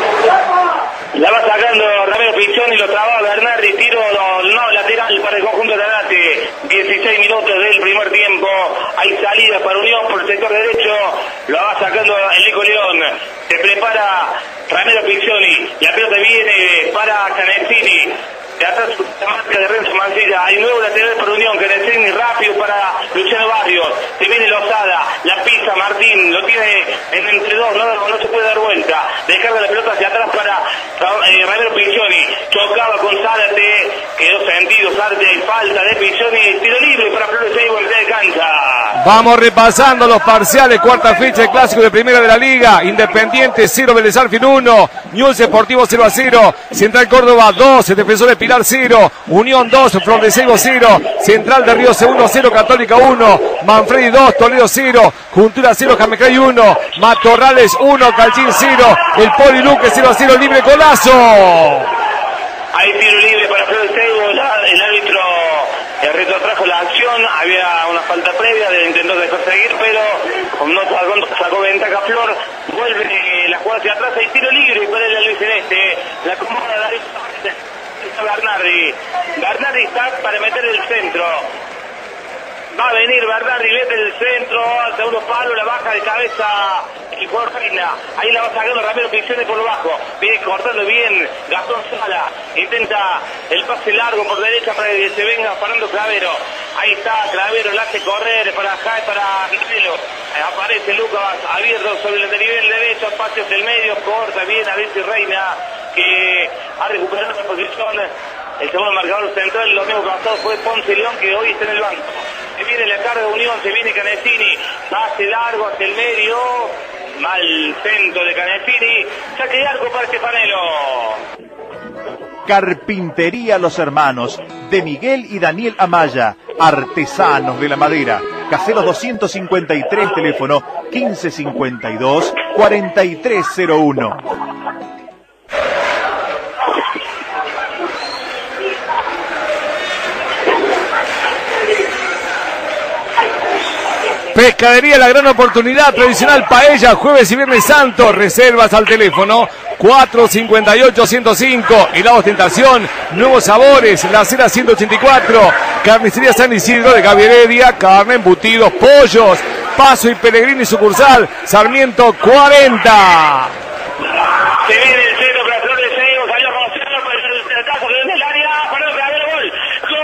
La va sacando Ramiro Pichoni, lo traba Bernardi, tiro no, no, lateral para el conjunto de Arate. dieciséis minutos del primer tiempo, hay salida para Unión por el sector derecho, lo va sacando el Nico León, se prepara Ramiro Pichoni, la pelota viene para Canestini. De atrás la marca de Renzo Mancilla, hay nuevo lateral para Unión, Canestini rápido para Luciano Barrios, se viene Lozada, la pisa Martín, lo tiene en entre dos, no, no se puede dar vuelta, descarga la pelota hacia atrás para eh, Ramiro Pichoni, chocaba con Zárate, quedó sentido Zárate, hay falta de Pichoni, tiro libre para Flor de Seibo en mitad de cancha. Vamos repasando los parciales, cuarta fecha de clásico de primera de la liga, Independiente cero, Vélez Sarsfield uno, Newell's Deportivo cero a cero, Central Córdoba dos, Defensor de Pilar cero, Unión dos, Flor de Seibo cero, Central de Río Segundo cero, Católica uno, Manfredi dos, Toledo cero, Juntura cero, Jamecray uno, Matorrales uno, Calchín cero, el Poli Luque cero a cero, libre golazo. Hay tiro libre para Flor de Seibo, el árbitro eh, retrotrajo la acción, había una falta previa, de intentó dejar seguir, pero como no sacó, sacó ventaja Flor, vuelve eh, la jugada hacia atrás, hay tiro libre para el albiceleste, la acomoda David Bernardi, Bernardi está para meter el centro, va a venir Bernardi, mete el centro, al segundo palo, la baja de cabeza el jugador Reina, ahí la va sacando Ramiro Pichoni por lo bajo, viene cortando bien Gastón Sala, intenta el pase largo por derecha para que se venga Fernando Clavero, ahí está Clavero, la hace correr para acá, para Rinelo, aparece Lucas abierto sobre el nivel derecho, espacios del medio, corta bien a Vinci Reina, que ha recuperado la posición, el segundo marcador central, lo mismo que pasado fue Ponce León, que hoy está en el banco. Se viene la carga de Unión, se viene Canestini, pase largo hacia el medio, mal centro de Canestini, saque de arco para Stefanelo. Carpintería Los Hermanos, de Miguel y Daniel Amaya, artesanos de la madera. Caseros doscientos cincuenta y tres, teléfono quince cincuenta y dos, cuarenta y tres cero uno. Pescadería La Gran Oportunidad, tradicional paella, jueves y viernes santo, reservas al teléfono cuatro cincuenta y ocho, ciento cinco, Helados Tentación, nuevos sabores, La Cera ciento ochenta y cuatro, Carnicería San Isidro de Gaby Heredia, carne, embutidos, pollos, Paso y Pellegrini sucursal, Sarmiento cuarenta. Se viene el centro para Flor de Seibo, salió con cero, por el tratazo que viene el área, para otra vez gol. ¡Gol!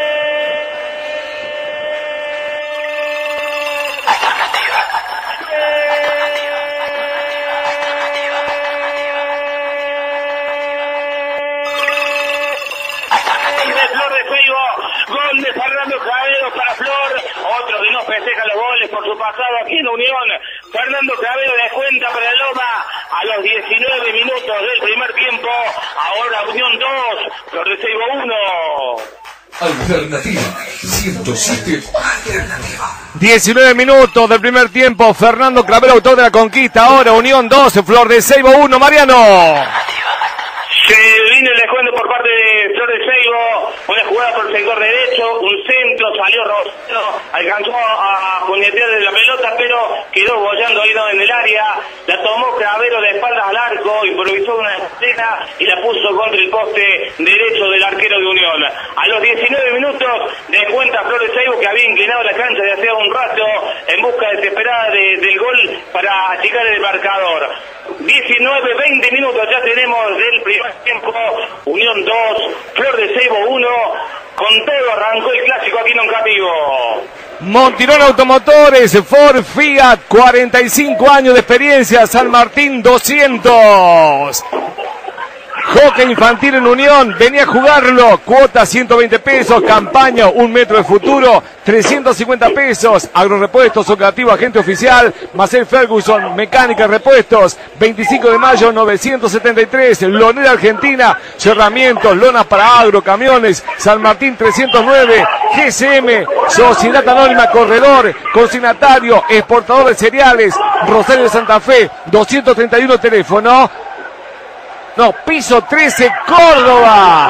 Gol de Fernando Clavero para Flor, otro que no festeja los goles por su pasado aquí en Unión. Fernando Clavero descuenta para la Loma a los diecinueve minutos del primer tiempo. Ahora Unión dos, Flor de Seibo uno. Alternativa ciento siete, alternativa. diecinueve minutos del primer tiempo, Fernando Clavero, autor de la conquista. Ahora Unión dos, Flor de Seibo uno, Mariano. Se vino el descuento por parte de Flor de Seibo, una jugada por el sector derecho, un centro, salió Rosero, alcanzó a puñetear de la pelota, pero quedó bollando ahí en el área, la tomó Clavero de espaldas al arco, improvisó una escena y la puso contra el poste derecho del arquero de Unión. A los diecinueve minutos descuenta para Flores Seibo, que había inclinado la cancha de hace un rato en busca desesperada de, del gol para achicar el marcador. diecinueve, veinte minutos ya tenemos del primer tiempo. Unión dos, Flor de Seibo uno. Con todo arrancó el clásico aquí en Oncativo. Montirón Automotores, Ford, Fiat, cuarenta y cinco años de experiencia, San Martín doscientos. Hockey infantil en Unión, venía a jugarlo, cuota ciento veinte pesos, campaña un metro de futuro, trescientos cincuenta pesos, agrorepuestos, Oncativo, agente oficial, Marcel Ferguson, mecánica, repuestos, veinticinco de mayo, novecientos setenta y tres, Lonera Argentina, cerramientos, lonas para agro, camiones, San Martín trescientos nueve, G S M, Sociedad Anónima Corredor, consignatario, exportador de cereales, Rosario de Santa Fe, doscientos treinta y uno teléfono. No, piso trece, Córdoba.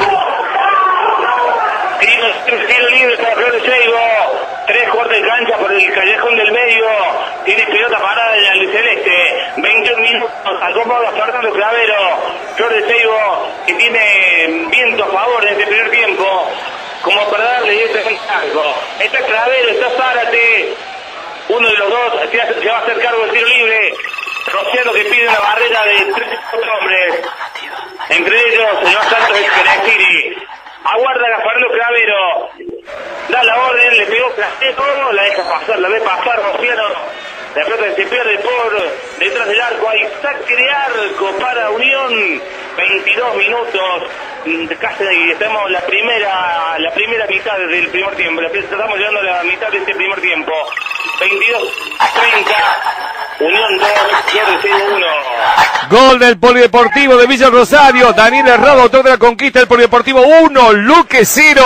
Tiro libre para Flores Seibo. Tres cortes de cancha por el callejón del medio. Tiene pelota parada en el celeste. veintiún minutos. Acomoda Fernando Clavero. Flores Seibo, que tiene viento a favor en este primer tiempo. Como para darle directamente algo. Está Clavero, está Zárate. Uno de los dos se va a hacer cargo del tiro libre. Rociano, que pide una barrera de tres hombres. Entre ellos, el más alto es Kenestiri. Aguarda a Fernando Clavero. Da la orden, le pegó Clavero, la deja pasar, la ve pasar Rociano. La pelota se pierde por detrás del arco. Hay saque de arco para Unión. veintidós minutos. Casi estamos la primera la primera mitad del primer tiempo. Estamos llegando a la mitad de este primer tiempo. veintidós treinta. Unión dos, Flores Seibo uno. Gol del Polideportivo de Villa Rosario. Daniel Herrado, autor de la conquista del Polideportivo uno, Luque cero.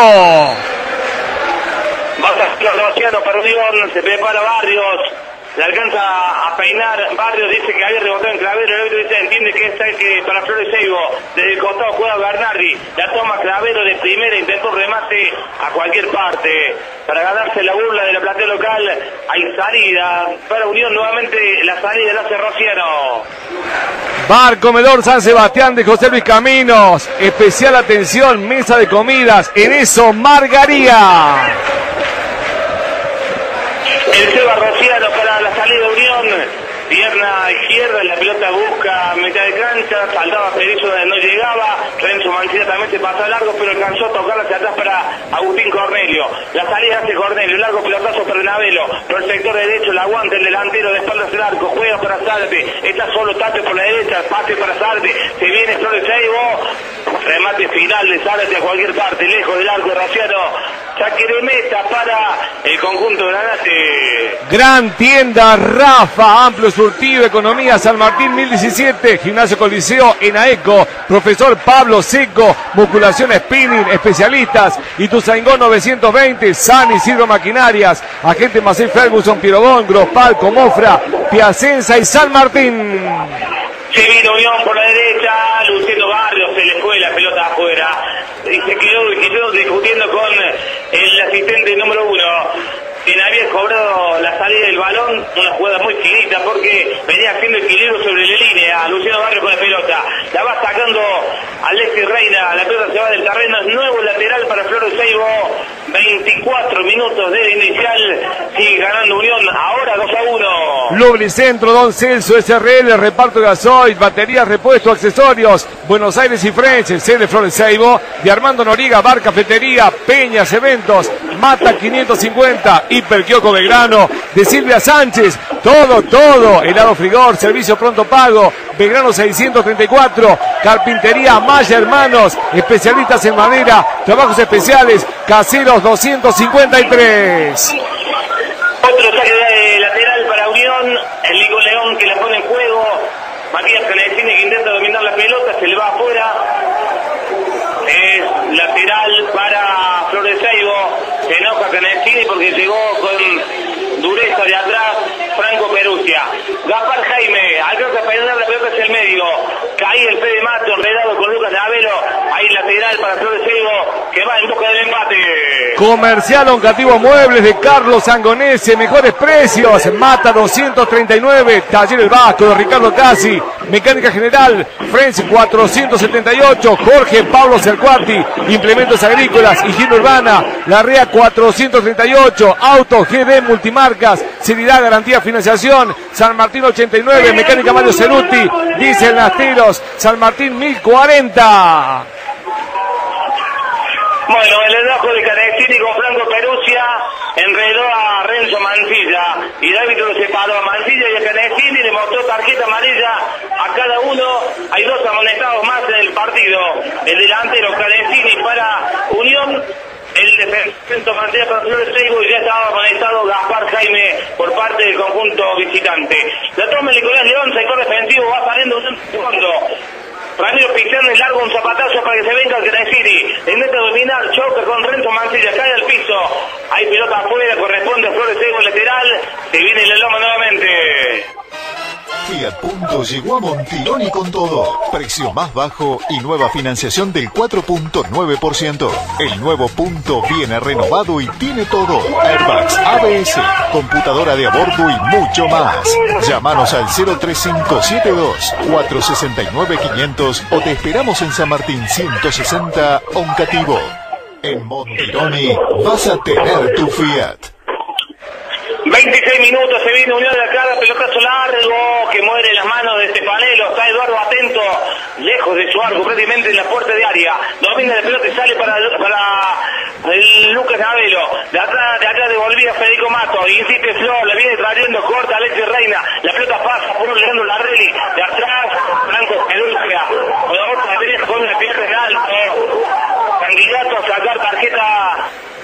Va a Rociano para Unión, se prepara Barrios. Le alcanza a peinar Barrios, dice que había rebotado en Clavero, el otro dice, entiende que es el que para Flores Seibo, desde el costado juega Bernardi, la toma Clavero de primera, intentó remate a cualquier parte, para ganarse la burla de la platea local. Hay salida para Unión, nuevamente la salida la hace Rociano. Bar Comedor San Sebastián de José Luis Caminos, especial atención, mesa de comidas, en eso Margaría. El Seba Rociano para la salida de Unión. Pierna izquierda, la pelota busca mitad de cancha, saltaba Perillo donde no llegaba, Renzo Mancilla también se pasó largo, pero alcanzó a tocar hacia atrás para Agustín Cornelio. La salida hace Cornelio, largo pelotazo para Navelo, por el sector derecho, la aguanta el delantero de espaldas del arco, juega para Zárate, está solo Tate por la derecha, pase para Zárate, se viene Flores Seibo, remate final de Zárate a cualquier parte, lejos del arco de Rociano, saque de meta para el conjunto Granate. Gran tienda Rafa, amplio surtido, economía San Martín mil diecisiete, gimnasio Coliseo, Enaeco, profesor Pablo Seco, musculación spinning, especialistas, Ituzaingó novecientos veinte, San Isidro Maquinarias, agente Marcel Ferguson, Pirogón, Grospal, Comofra, Piacenza y San Martín. Se vino Unión por la derecha, Luciano Barrios se le fue la pelota afuera y se quedó, y quedó discutiendo con el asistente número uno. Quien había cobrado la salida del balón, una jugada muy finita porque venía haciendo equilibrio sobre la línea. Luciano Barrios con la pelota, la va sacando Alexis Reina, la pelota se va del terreno, es nuevo lateral para Flores Seibo, veinticuatro minutos de inicial, sigue ganando Unión, ahora dos a uno. Lubricentro Don Celso, S R L, reparto de gasoil, baterías, repuestos, accesorios, Buenos Aires y French, sede Flores Seibo, de Armando Noriega, Bar Cafetería, Peñas, Eventos, Mata quinientos cincuenta, Hiperquiosco Belgrano, de Silvia Sánchez, todo, todo, helado frigor, servicio pronto pago, Belgrano seiscientos treinta y cuatro, Carpintería Maya Hermanos, especialistas en madera, trabajos especiales, Caseros doscientos cincuenta y tres. Otro saque de lateral para Unión, el Nico León que la pone en juego, Matías Canecini que intenta dominar la pelota, se le va afuera, es lateral para Flores Seibo, se enoja Canecini porque llegó con dureza de atrás Franco Perugia. Gaspar Jaime, alcanza a peinar la pelota hacia el medio, cae el Fede Mato, enredado con Lucas Navelo, ahí lateral para Flores Seibo, que va en busca del empate. Comercial Oncativo Muebles de Carlos Sangonese, mejores precios. Mata doscientos treinta y nueve, Taller El Vasco de Ricardo Casi, Mecánica General, Friends cuatrocientos setenta y ocho, Jorge Pablo Cercuati, Implementos Agrícolas, Higiene Urbana, Larrea cuatrocientos treinta y ocho, Auto G D Multimarcas, Seriedad, Garantía, Financiación, San Martín ochenta y nueve, Mecánica Mario Ceruti, Diesel Nasteros, San Martín mil cuarenta. Bueno, el enojo de Canestini con Franco Perusia enredó a Renzo Mancilla y el árbitro lo separó a Mancilla y a Canestini, le mostró tarjeta amarilla a cada uno. Hay dos amonestados más en el partido. El delantero Canestini para Unión, el defensor Mancilla para Flores Seibo, y ya estaba amonestado Gaspar Jaime por parte del conjunto visitante. La toma de Nicolás León, sector defensivo, va saliendo un segundo. Ramiro Pizarro en largo un zapatazo para que se venga el Canestini. Intenta dominar, choca con Renzo Mancilla, cae al piso. Hay pelota afuera, corresponde a Flores Seibo lateral. Se viene la loma nuevamente. Fiat Punto llegó a Montironi con todo. Precio más bajo y nueva financiación del cuatro punto nueve por ciento. El nuevo Punto viene renovado y tiene todo. Airbags, A B S, computadora de a bordo y mucho más. Llámanos al cero tres cinco siete dos cuatro seis nueve quinientos o te esperamos en San Martín ciento sesenta Oncativo. En Montironi vas a tener tu Fiat. veintiséis minutos, se viene Unión de la Cara, pelotazo largo que muere en las manos de Stefanello. Está Eduardo atento, lejos de su arco, prácticamente en la puerta de área. Domina la pelota y sale para, para el Lucas Navelo. De atrás, de atrás devolvía Federico Mato. Insiste Flor, la viene trayendo corta Alexis Reina. La pelota pasa por Leandro Larrelli. De atrás, Franco Perusia. Con la otra derecha con una pierna en alto. Candidato a sacar tarjeta.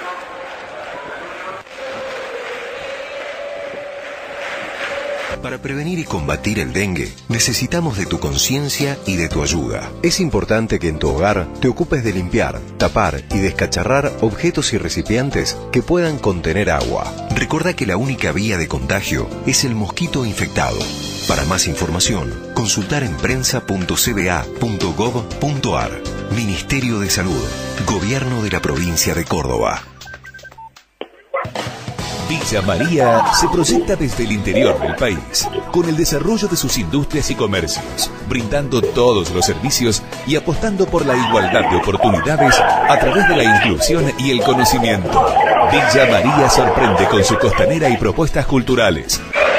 Para prevenir y combatir el dengue, necesitamos de tu conciencia y de tu ayuda. Es importante que en tu hogar te ocupes de limpiar, tapar y descacharrar objetos y recipientes que puedan contener agua. Recordá que la única vía de contagio es el mosquito infectado. Para más información, consultar en prensa punto c b a punto gov punto a r. Ministerio de Salud, Gobierno de la Provincia de Córdoba. Villa María se proyecta desde el interior del país, con el desarrollo de sus industrias y comercios, brindando todos los servicios y apostando por la igualdad de oportunidades a través de la inclusión y el conocimiento. Villa María sorprende con su costanera y propuestas culturales.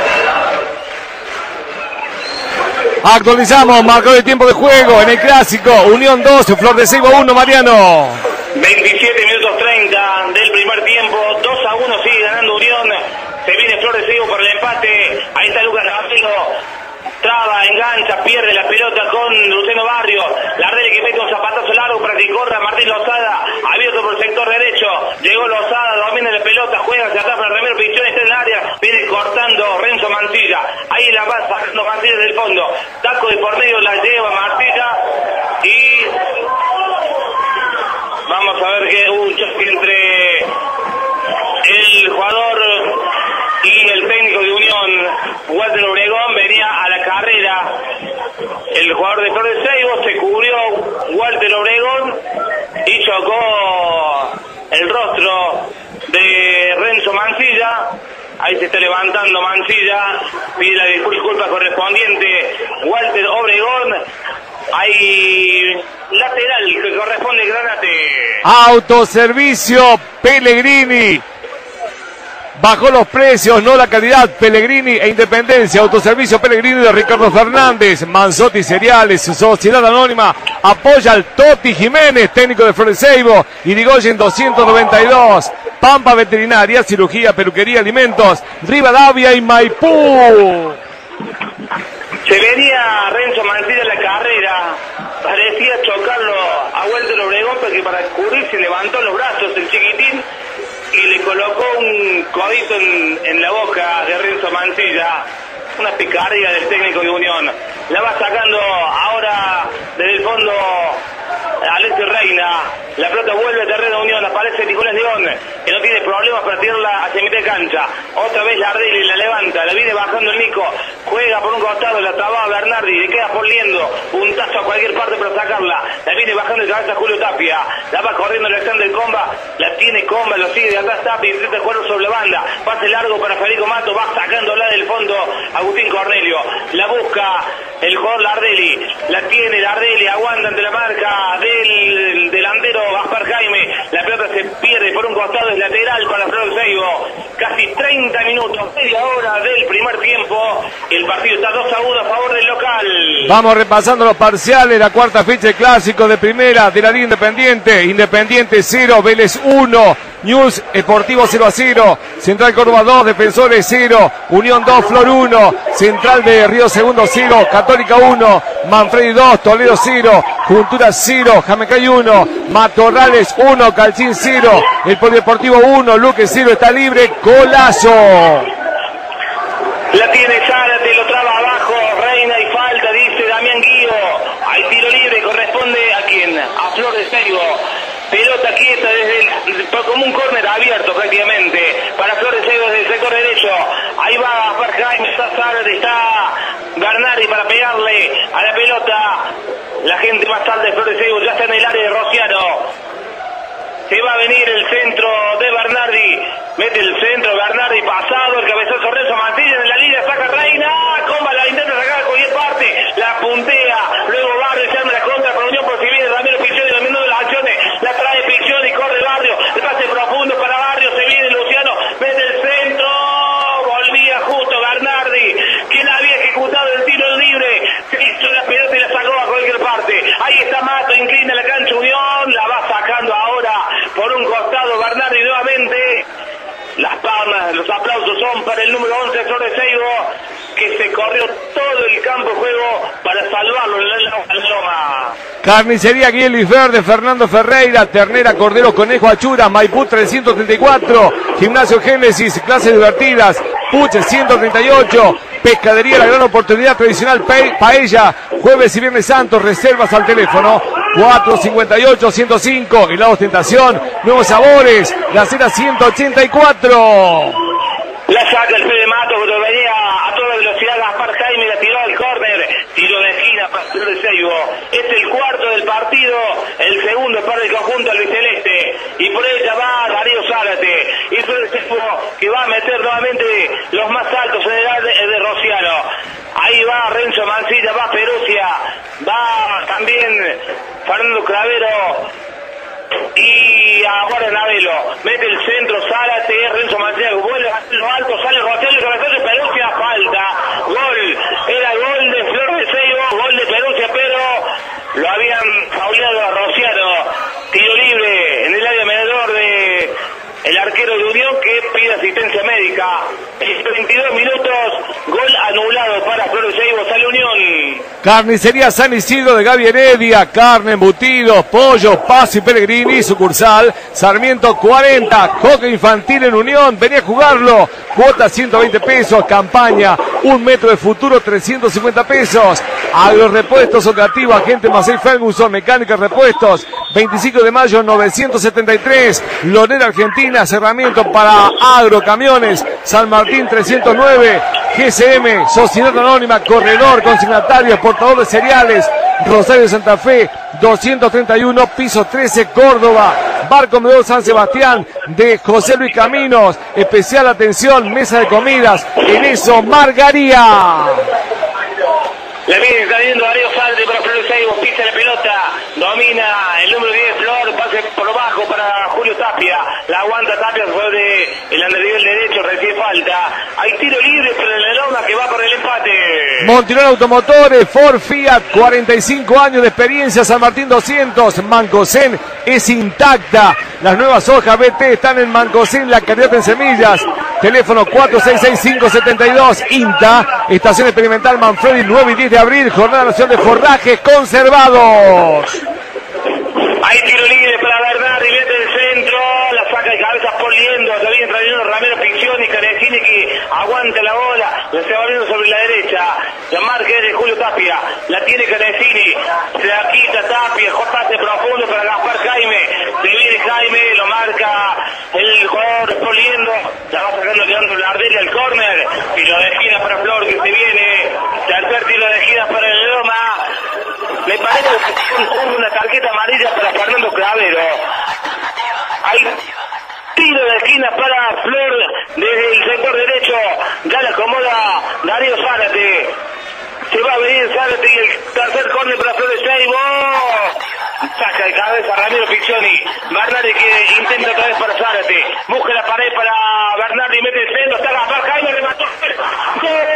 Actualizamos, marcó de tiempo de juego en el clásico. Unión dos, Flor de Seibo uno, Mariano. veintisiete minutos treinta del primer tiempo, dos a uno sigue ganando Unión. Se viene Flor de Seibo por el empate. Ahí está Lucas Navelo. Traba, engancha, pierde la pelota con Luciano Barrio. Larrelli que mete un zapatazo largo para que corra Martín Lozada. Abierto por el sector derecho. Llegó Lozada, domina la pelota, juega hacia atrás para Ramiro Piccioni, está en el área. Viene cortando Renzo Mancilla. Ahí la va sacando Mancilla del fondo. Taco de por medio, la lleva Mancilla. Y vamos a ver que hubo un choque entre el jugador y el técnico de Unión. Walter Obregón venía a la carrera. El jugador de Flor de Seibo se cubrió Walter Obregón y chocó el rostro de Renzo Mancilla. Ahí se está levantando Mancilla, pide la disculpa correspondiente Walter Obregón. Hay lateral que corresponde Granate. Autoservicio Pellegrini. Bajó los precios, no la calidad. Pellegrini e Independencia. Autoservicio Pellegrini de Ricardo Fernández. Manzotti Cereales, Sociedad Anónima. Apoya al Toti Jiménez, técnico de Flor de Seibo. Irigoyen doscientos noventa y dos. Pampa Veterinaria, Cirugía, Peluquería, Alimentos. Rivadavia y Maipú. Se venía Renzo Mancilla en la carrera. Parecía chocarlo a Walter Obregón, porque para cubrirse levantó los brazos el chiquitín y le colocó un codito en, en la boca de Renzo Mancilla. Una picardía del técnico de Unión. La va sacando ahora desde el fondo Alexis Reina. La pelota vuelve al terreno de Unión, aparece Nicolás León, que no tiene problemas para tirarla hacia mitad de cancha. Otra vez Lardelli la levanta, la viene bajando el Nico, juega por un costado, la traba Bernardi, le queda Poliendo, puntazo a cualquier parte para sacarla, la viene bajando de cabeza Julio Tapia, la va corriendo Alexander Comba, la tiene Comba, lo sigue de atrás Tapia, intenta jugar sobre la banda, pase largo para Federico Mato, va sacándola del fondo Agustín Cornelio, la busca el jugador Lardelli, la tiene Lardelli, aguanta ante la marca del delantero Gaspar Jaime, la pelota se pierde por un costado, es lateral para Flor Seibo, casi treinta minutos, media hora del primer tiempo, el partido está dos a uno a favor del local. Vamos repasando los parciales, la cuarta fecha de clásico de primera de la Liga Independiente, Independiente cero, Vélez uno, News Esportivo cero a cero, Central Córdoba dos, Defensores cero, Unión dos, Flor uno, Central de Río Segundo cero, Católica uno, Manfredi dos, Toledo cero, Juntura cero, Jamecay uno, Matorrales uno, Calcín cero, el Polideportivo uno, Luque cero, está libre, golazo. La tiene Zárate, lo traba abajo, Reina y falta, dice Damián Guío. Hay tiro libre, corresponde a quién, a Flor de Seibo. Pelota quieta desde el, como un córner abierto prácticamente para Flor de Seibo desde el sector derecho. Ahí va Gaspar Jaime, está Zárate, está Bernardi para pegarle a la pelota. La gente más alta de Flor de Seibo ya está en el área de Rociano. Se va a venir el centro de Bernardi, mete el centro Bernardi, pasado, el cabezazo Renzo Mantilla en la línea, saca Reina, Comba la intenta sacar de cualquier parte, la puntea, luego Barrio se arma la contra para Unión, por si viene Ramiro Piccioni dominando las acciones, la trae Piccioni, corre Barrio, el pase profundo para Barrio, se viene Luciano, mete el centro, volvía justo Bernardi, quien había ejecutado el tiro libre, se hizo la pelota y la sacó a cualquier parte, ahí está Mato, inclina la cancha Unión, la va sacando ahora por un costado Bernardi nuevamente. Las palmas, los aplausos son para el número once, Flor de Seibo, que se corrió todo el campo de juego para salvarlo en la loma. Carnicería Guilherme Verde, Fernando Ferreira, Ternera, Cordero, Conejo, Achura, Maipú trescientos treinta y cuatro, Gimnasio Génesis, clases divertidas, Puche ciento treinta y ocho, Pescadería La Gran Oportunidad Tradicional Paella, Jueves y Viernes Santos, reservas al teléfono cuatro cincuenta y ocho, ciento cinco, Helados Tentación, Nuevos Sabores, La Cera ciento ochenta y cuatro. La saca el Fede Mato, que venía a toda velocidad Gaspar Jaime, la tiró al córner, tiro de esquina para Flor de Seibo. Es el cuarto del partido, el segundo para el conjunto albiceleste, y por ella va Darío Zárate, y Flor de Seibo que va a meter nuevamente los más altos en el área de, de Rociano. Ahí va Renzo Mancilla, va Perusia, va también Fernando Cravero, y ahora Navelo, mete el centro, Zárate, Renzo Mancilla, vuelve a lo alto, sale Rociano, cabezazo de Perusia, falta, gol, era gol de Flor de Seibo, gol de Perusia, pero lo habían fauleado a Rociano, tiro libre en el área menor de el arquero de Unión, que pide asistencia médica. veintidós minutos, gol anulado para Flor de Seibo, sale Unión. Carnicería San Isidro de Gaby Heredia, carne, embutidos, pollo, paso y Pellegrini, sucursal Sarmiento cuarenta, hockey infantil en Unión, venía a jugarlo, cuota ciento veinte pesos, campaña, un metro de futuro trescientos cincuenta pesos, agrorepuestos Ocativo, agente Marcel Ferguson, mecánica repuestos, veinticinco de mayo novecientos setenta y tres, Lonera Argentina, cerramiento para agrocamiones, San Martín trescientos nueve, G S M, Sociedad Anónima, corredor, consignatario, portador de cereales, Rosario Santa Fe, doscientos treinta y uno, piso trece, Córdoba, Bar Comedor San Sebastián, de José Luis Caminos, especial atención, mesa de comidas, en eso, Margaría. La viene está viendo Darío Zárate para Flor de Seibo, pisa la pelota, domina el número diez, Flor, pase por bajo para Julio Tapia, la aguanta Tapia sobre el andarivel derecho, recibe falta, hay tiro libre para la loma que va por el empate. Montirón Automotores, Ford Fiat, cuarenta y cinco años de experiencia, San Martín doscientos, Mancosén es intacta, las nuevas hojas B T están en Mancosén, la calidad en semillas, teléfono cuatro seis seis cinco siete dos, INTA, estación experimental Manfredi, nueve y diez de abril, jornada nacional de forrajes conservados. Hay tiro libre para Bernardi, mete el centro, la saca de cabeza Poliendo, se viene trayendo Ramiro Piccioni, Carecini que aguanta la bola, se va abriendo sobre la derecha, la marca es de Julio Tapia, la tiene Carecini, se la quita Tapia, pase profundo para Gaspar Jaime, jugando Lardelli al córner. Tiro de esquina para Flor que se viene. Tercer tiro de esquina para el Loma. Me parece que es una tarjeta amarilla para Fernando Clavero. Hay tiro de esquina para Flor desde el sector derecho. Ya la acomoda Darío Zárate. Se va a venir Zárate y el tercer córner para Flor de Seibo. Saca de cabeza Ramiro Piccioni. Bernardi que intenta otra vez para Zárate. Busca la pared para Bernardi. Mete el centro. Está Gaspar Jaime. Remató. ¡Gol!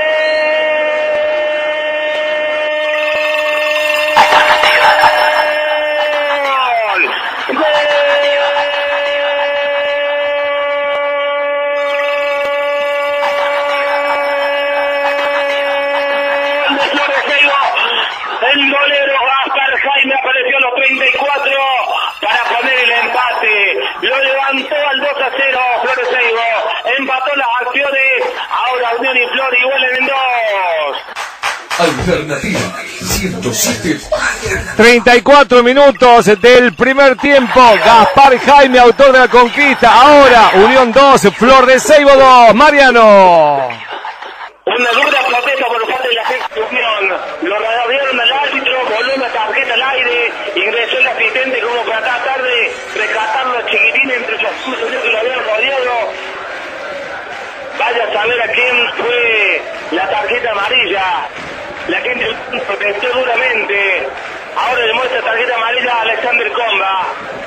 El golero Gaspar Jaime apareció a los treinta y cuatro para poner el empate. Lo levantó al dos a cero Flores Seibo. Empató las acciones. Ahora Unión y Flor igualen en dos. Alternativa ciento siete. treinta y cuatro minutos del primer tiempo. Gaspar Jaime, autor de la conquista. Ahora Unión dos, Flor de Seibo dos. Mariano. Una dura protesta por parte de la gente de Unión. Lo rodearon al árbitro, voló una tarjeta al aire, ingresó el asistente como para tratar de rescatarlo a Chiquitín entre los que lo habían rodeado. Vaya a saber a quién fue la tarjeta amarilla. La gente protestó duramente. Ahora le muestra tarjeta amarilla a Alexander Comba.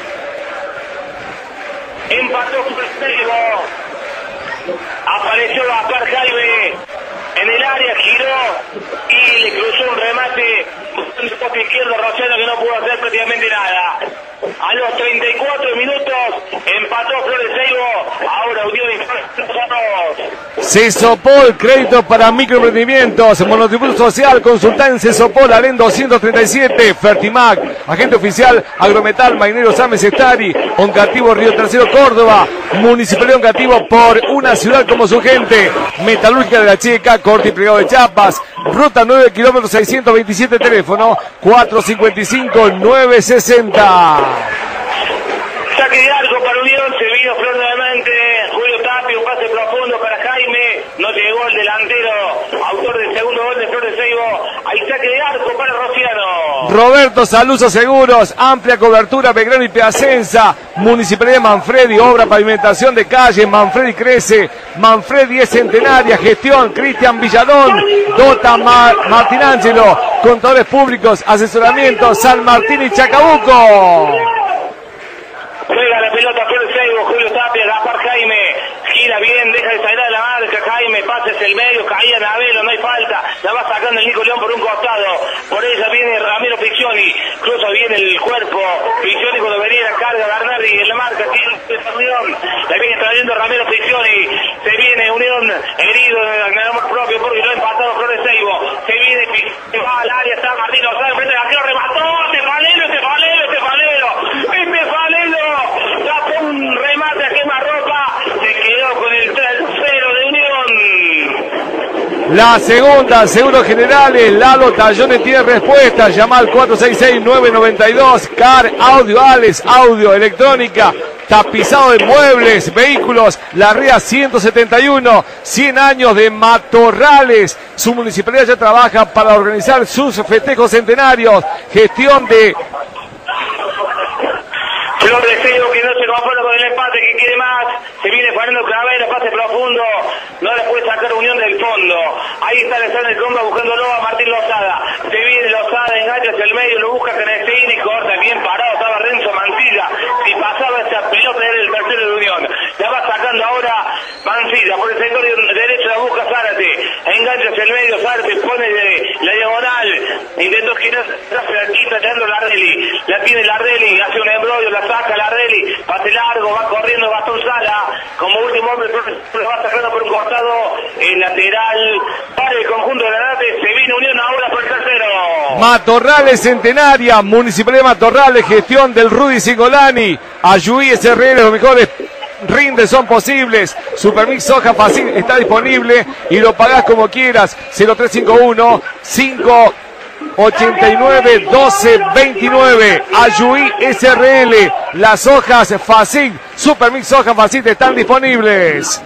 Empató Seibo. Apareció Gaspar Jaime en el área, giró y le cruzó un remate en el poste izquierdo Rosendo que no pudo hacer prácticamente nada. A los treinta y cuatro minutos empató Flores Seibo. Ahora Unión y Flores. Cesopol, crédito para microemprendimientos, monotributo social, consulta en Cesopol, Aren doscientos treinta y siete, Fertimac, agente oficial, Agrometal, Mainero Sames Estari, Oncativo Río Tercero Córdoba, Municipalidad Oncativo por una ciudad como su gente, Metalúrgica de la Checa, Corte y Plegado de Chiapas, ruta nueve kilómetros seiscientos veintisiete, teléfono cuatro cincuenta y cinco, nueve sesenta. Saque de arco para Unión, se vino Flor nuevamente, Julio Tapio, un pase profundo para Jaime, no llegó el delantero, autor del segundo gol de Flor de Seibo. Hay saque de arco para Rociano. Roberto Saluso Seguros, amplia cobertura Belgrano y Piacenza, Municipalidad de Manfredi, obra pavimentación de calle, Manfredi crece, Manfredi es centenaria, gestión Cristian Villadón, Dota Mar Martinangelo, contadores públicos, asesoramiento San Martín y Chacabuco. Juega la pelota Flor de Seibo, Julio Tapia, Gaspar Jaime, gira bien, deja de salir de la marca, Jaime, pasa hacia el medio, caía Navelo, no hay falta, la va sacando el Nico León por un costado, por ella viene Ramiro Piccioni, cruza bien el cuerpo, Piccioni cuando venía la carga, Bernardi en la marca, tiene Unión, la viene trayendo Ramiro Piccioni, se viene Unión, herido en el amor propio porque lo ha empatado Flor de Seibo, se viene, se va al área, está Martino, sale frente al arquero, remató, Tefalero, Tefalero, Tefalero, Tefalero, tapó un remate a quemarropa, se quedó con el tercero de Unión. La segunda, Seguros Generales, Lalo Tallones tiene respuesta, llama al cuatro seis seis, nueve nueve dos, Car, Audio, Alex, Audio, Electrónica, tapizado de muebles, vehículos, La Ría ciento setenta y uno, cien años de Matorrales, su municipalidad ya trabaja para organizar sus festejos centenarios, gestión de... Flor de Seibo que no se conforma con el empate, que quiere más, se viene Fernando Clavero, pase profundo, no le puede sacar Unión del fondo, ahí está Alexander Comba buscándolo a Martín Lozada, se viene Lozada, engancha hacia el medio, lo busca Canestini, corta, bien parado, estaba Renzo Mancilla, si pasaba esa pelota era el tercero de Unión, la va sacando ahora Mancilla, por el sector derecho la busca Zárate, engancha hacia el medio, Zárate pone de la diagonal, intentó girar, la quita, echando Lardelli, la tiene Lardelli, hace un embrollo, la saca Lardelli, pase largo, va corriendo Gastón Sala, como último hombre, lo va sacando por un costado, el lateral, para el conjunto de Granate, se viene Unión ahora por el tercero. Matorrales Centenaria, Municipalidad de Matorrales, gestión del Rudy Cingolani, Ayuí S R L, los mejores rindes son posibles, Supermix Soja Fácil está disponible y lo pagás como quieras, cero tres cinco uno, cinco ochenta y nueve, doce veintinueve, Ayuí S R L, las hojas Facil, Supermix Soja Fácil están disponibles.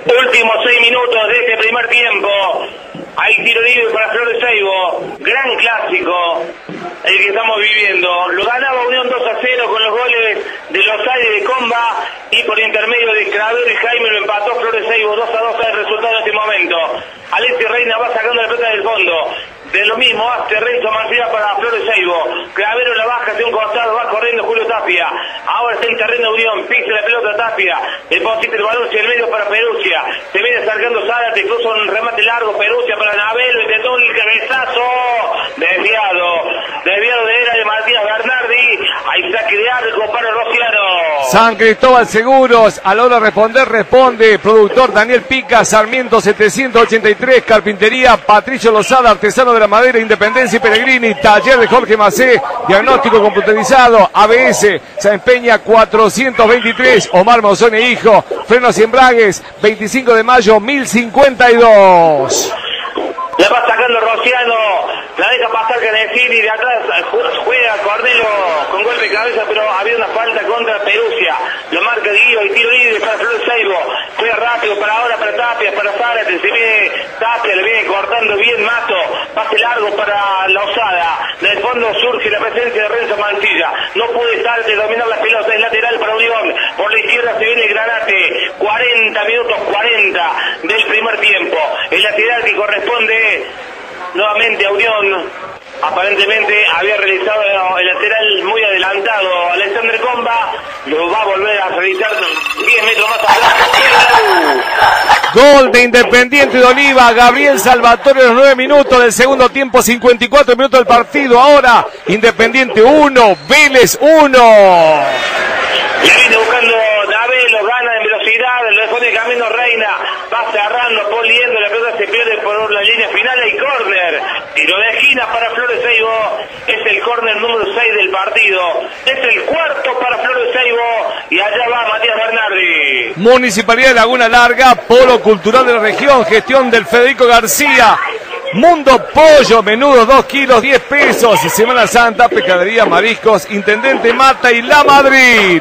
Últimos seis minutos de este primer tiempo. Hay tiro libre para Flores Seibo. Gran clásico el que estamos viviendo. Lo ganaba Unión dos a cero con los goles de Lozada y de Comba, y por intermedio de Cravero y Jaime lo empató Flores Seibo. dos a dos es el resultado en este momento. Alexis Reina va sacando la pelota del fondo. De lo mismo hace Renzo Mancilla para Flores Seibo. Cravero la baja hacia un costado, va corriendo Julio Tapia. Ahora está en terreno de Unión, pisa la pelota Tapia. Deposita el balón hacia el medio para Perugia. Se viene acercando Zárate, cruza un remate largo. Perugia para Navelo, intentó el cabezazo. Desviado. Desviado de era de Matías Bernardi. Hay saque de arco para Rociano. San Cristóbal Seguros, a la hora de responder, responde. Productor Daniel Pica, Sarmiento setecientos ochenta y tres, Carpintería, Patricio Lozada, Artesano de la Madera, Independencia y Pellegrini, Taller de Jorge Macé, Diagnóstico Computarizado, A B S, se empeña cuatrocientos veintitrés, Omar Mozone Hijo, Frenos y Embragues, veinticinco de mayo, mil cincuenta y dos. La va sacando Rociano, la deja pasar Canecini, de atrás juega Cordelo con golpe de cabeza, pero había una falta contra Perugia. Lo marca Guido y tiro libre para Flores Seibo. Juega rápido para ahora, para Tapia, para Zárate. Se viene Tapia, le viene cortando bien Mato. Pase largo para Lozada. Del fondo surge la presencia de Renzo Mancilla. No puede Zárate dominar la pelota, es lateral para Unión. Por la izquierda se viene Granate. cuarenta minutos, cuarenta del primer tiempo. El lateral que corresponde nuevamente a Unión. Aparentemente había realizado el lateral muy adelantado Alexander Comba. Lo va a volver a realizar diez metros más atrás. Gol de Independiente de Oliva, Gabriel Salvatore en los nueve minutos del segundo tiempo, cincuenta y cuatro minutos del partido. Ahora Independiente uno, Vélez uno. Le viene buscando Navelo, gana en velocidad, lo dejó de camino Reina, va cerrando, poliendo, la pelota se pierde por la línea final, hay córner, tiro de esquina para Flores Seibo, es el córner número seis del partido, es el cuarto para Flores Seibo, y allá va Matías Bernardi. Municipalidad de Laguna Larga, Polo Cultural de la Región, gestión del Federico García. Mundo Pollo, menudo dos kilos, diez pesos. Semana Santa, pescadería, mariscos, Intendente Mata y La Madrid.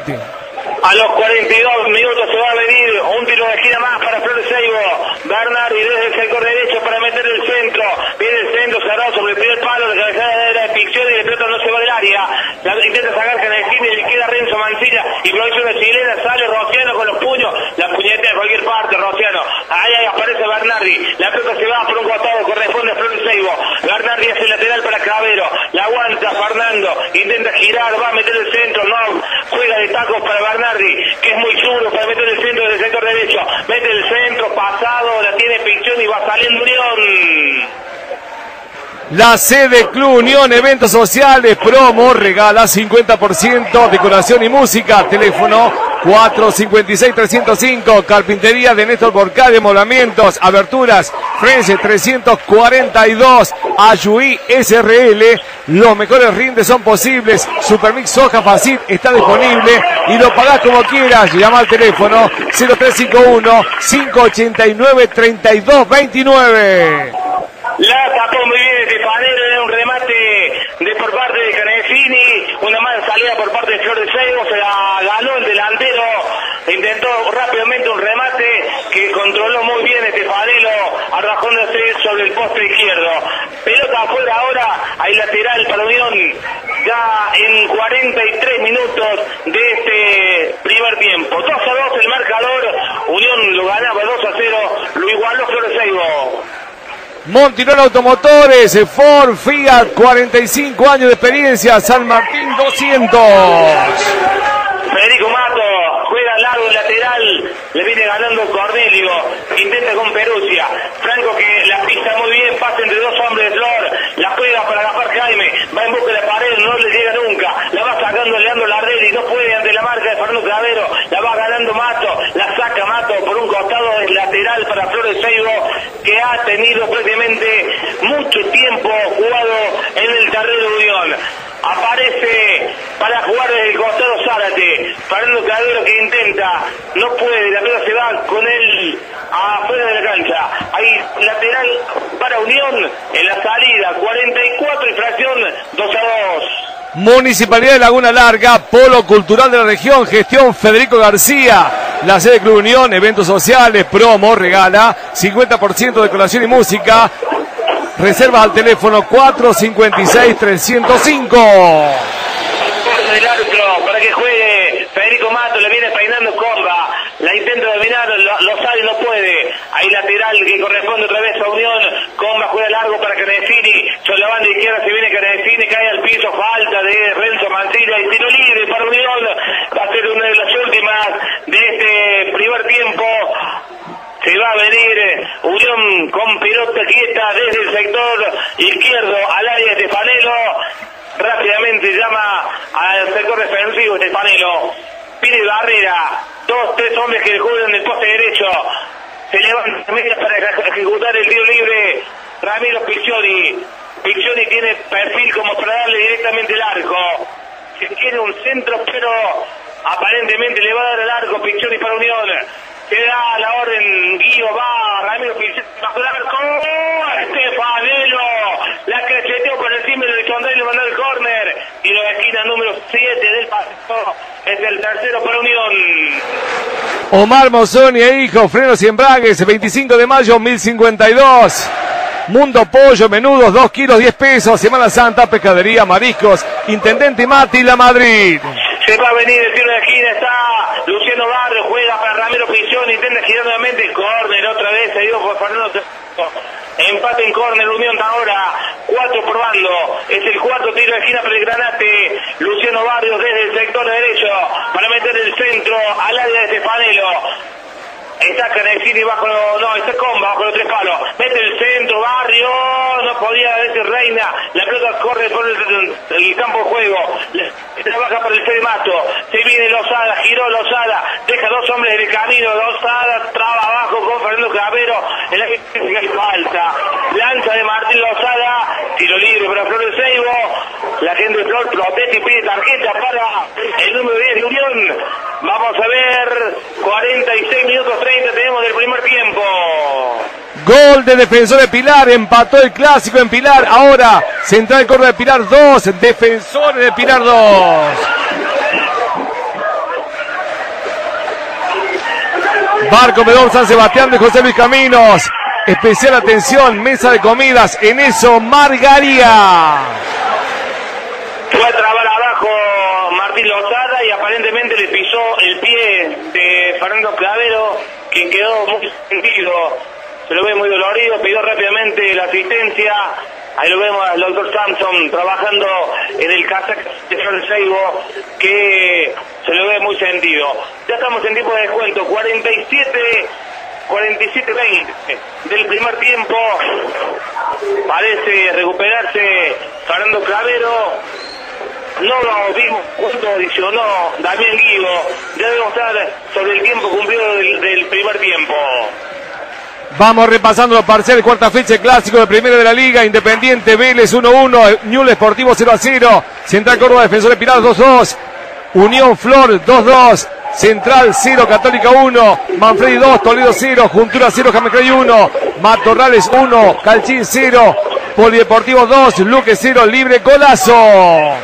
A los cuarenta y dos minutos se va a venir un tiro de esquina más para Flores Seibo. Bernardi desde el sector derecho para meter el centro. Viene el centro cerrado sobre el primer palo. La cabezada era de Picción y la pelota no se va del área. La intenta sacar Canecini y le queda Renzo Mancilla. Y produce una chilena, sale Rociano con los puños. La puñetea en cualquier parte, Rociano. Ahí, ahí aparece Bernardi. La pelota se va por un costado, corresponde a Flores Seibo. Bernardi hace lateral para Cravero. La aguanta Fernando. Intenta girar, va a meter el centro. No, juega de tacos para Bernardi, que es muy duro para meter el centro del sector derecho. Mete el centro, pasado, la tiene Picción y va saliendo Unión. La sede Club Unión, eventos sociales, promo, regala cincuenta por ciento, decoración y música, teléfono cuatro cinco seis tres cero cinco, carpintería de Néstor Borcade, moldamientos, aberturas, French trescientos cuarenta y dos, Ayuí S R L, los mejores rindes son posibles, Supermix Soja Facit está disponible y lo pagás como quieras, llama al teléfono cero tres cinco uno, cinco ocho nueve, tres dos dos nueve. La tapó muy bien este panero, era un remate de por parte de Canecini, una mala salida por parte de Flores Seibo, se la ganó el delantero, intentó rápidamente un remate que controló muy bien este panelo, arrojándose sobre el poste izquierdo. Pelota afuera ahora, hay lateral para Unión, ya en cuarenta y tres minutos de este primer tiempo. dos a dos el marcador, Unión lo ganaba dos a cero, lo igualó Flores Seibo. Montirol Automotores, Ford, Fiat, cuarenta y cinco años de experiencia, San Martín doscientos. Federico Mato juega largo lateral, le viene ganando Cornelio, intenta con Perugia, Franco que la pisa muy bien, pasa entre dos hombres de Flor, la juega para Gaspar Jaime, va en busca de la pared, no le llega nunca, la va sacando Leandro Lardelli, no puede ante la marca de Fernando Cravero, la va ganando Mato, la saca Mato por un costado del lateral para Flores Seibo, que ha tenido prácticamente mucho tiempo jugado en el terreno de Unión. Aparece para jugar desde el costado Zárate, Fernando Cravero que intenta, no puede, la pelota se va con él afuera de la cancha. Hay lateral para Unión en la salida, cuarenta y cuatro y fracción, dos a dos. Municipalidad de Laguna Larga, Polo Cultural de la Región, gestión Federico García. La sede Club Unión, eventos sociales, promo, regala, cincuenta por ciento de decoración y música. Reservas al teléfono cuatro cinco seis, tres cero cinco. El árbitro para que juegue Federico Mato, le viene peinando Comba, la intenta dominar, lo, lo sabe y no puede. Ahí lateral que corresponde otra vez a Unión. Comba juega largo para Canefini, sobre la banda izquierda se viene Canefini, cae al piso, falta de Renzo Mancilla y tiro libre para Unión. Va a ser una de las últimas de este primer tiempo. Se va a venir Unión con pelota quieta desde el sector izquierdo al área de Stefanelo. Rápidamente llama al sector defensivo Stefanelo. Pide barrera. Dos, tres hombres que juegan en el poste derecho. Se levanta para ejecutar el tiro libre Ramiro Piccioni. Piccioni tiene perfil como para darle directamente el arco. Se tiene un centro, pero aparentemente le va a dar el arco Piccioni para Unión. Se da la orden, Guío va, Ramiro Piccioni bajo el arco. Stefanelo la cacheteó por encima del horizontal y le mandó el córner. Y la esquina número siete del paseo es el tercero para Unión. Omar Mozoni e hijo, frenos y embragues, veinticinco de mayo, mil cincuenta y dos. Mundo Pollo, menudos, dos kilos, diez pesos. Semana Santa, pescadería, mariscos, Intendente Mati, La Madrid. Se va a venir el tiro de esquina, está Luciano Barrio, juega para Ramiro Piccioni, intenta girar nuevamente, córner otra vez, se dio por Fernando. Empate en córner, Unión ahora, cuatro probando, es el cuarto tiro de esquina para el Granate. Luciano Barrios desde el sector derecho, para meter el centro al área de Stefanelo. Está Canefini bajo, no, está Comba bajo los tres palos. Mete el centro, Barrio, no podía decir Reina. La pelota corre por el, el campo de juego. Trabaja por el Fede Mato. Se viene Lozada, giró Lozada. Deja dos hombres en el camino. Lozada traba abajo con Fernando Clavero. En la que falta. Lanza de Martín Lozada. Tiro libre para Flor de Seibo. La gente de Flor protesta y pide tarjeta para el número diez de Unión. Vamos a ver, cuarenta y seis minutos treinta tenemos del primer tiempo. Gol de Defensor de Pilar, empató el clásico en Pilar. Ahora, Central Córdoba de Pilar dos, Defensores de Pilar dos. Barco Medón San Sebastián de José Luis Caminos. Especial atención, mesa de comidas, en eso Margaría. Fue a trabar abajo Martín Lozada y aparentemente le pisó el pie de Fernando Clavero, quien quedó muy sentido. Se lo ve muy dolorido, pidió rápidamente la asistencia. Ahí lo vemos al doctor Samson trabajando en el casaco de Flor Seibo, que se lo ve muy sentido. Ya estamos en tiempo de descuento, cuarenta y siete, cuarenta y siete veinte del primer tiempo. Parece recuperarse Fernando Clavero. No lo vimos cuando adicionó Damián Guigo. Ya debemos estar sobre el tiempo cumplido del, del primer tiempo. Vamos repasando los parciales, cuarta fecha, clásico de primera de la Liga. Independiente Vélez uno uno, Ñuble Sportivo cero a cero, Central Córdoba Defensor de Pilar dos dos, Unión Flor dos dos, Central cero, Católica uno, Manfredi dos, Toledo cero, Juntura cero, Jamecrey uno, Matorrales uno, Calchín cero, Polideportivo dos, Luque cero, Libre Golazo.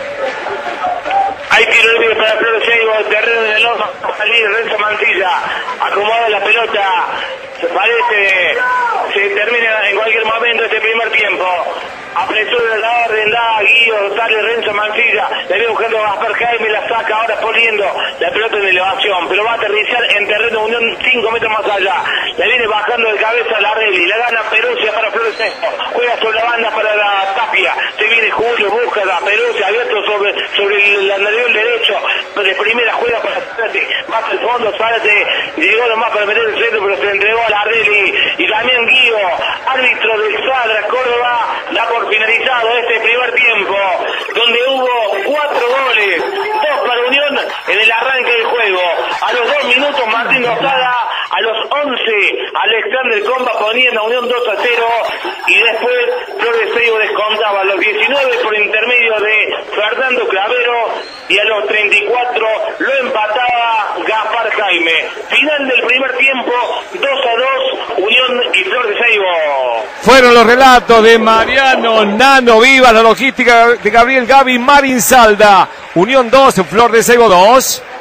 Hay tiro libre para Flor de Seibo, terreno de los a salir Renzo Mancilla, acomoda la pelota, parece se termina en cualquier momento este primer tiempo. Apresura la orden, da Guido, sale Renzo Mancilla, le viene buscando a Gaspar Jaime, la saca ahora poniendo la pelota en elevación, pero va a aterrizar en terreno de Unión cinco metros más allá. Le viene bajando de cabeza a la Larrelli, la gana Perusia para Flor de Seibo, juega sobre la banda para la Tapia, se viene Julio, busca la Perusia abierto sobre, sobre el andariol derecho, de primera juega para Zárate, más al fondo Zárate, llegó nomás para meter el centro, pero se le entregó a la Larrelli, y también Guido, árbitro del Sadra Córdoba, da por finalizado este primer tiempo, donde hubo cuatro goles, dos para Unión en el arranque del juego. A los dos minutos Martín Lozada, a los once Alexander Comba ponían a Unión dos a cero y después Flor de Seibo descontaba a los diecinueve por intermedio de Fernando Clavero y a los treinta y cuatro lo empataba Gaspar Jaime. Final del primer tiempo, dos a dos, Unión y Flor de Seibo. Fueron los relatos de Mariano Nano Viva, la logística de Gabriel Gaby Marín Salda. Unión dos, Flor de Seibo dos.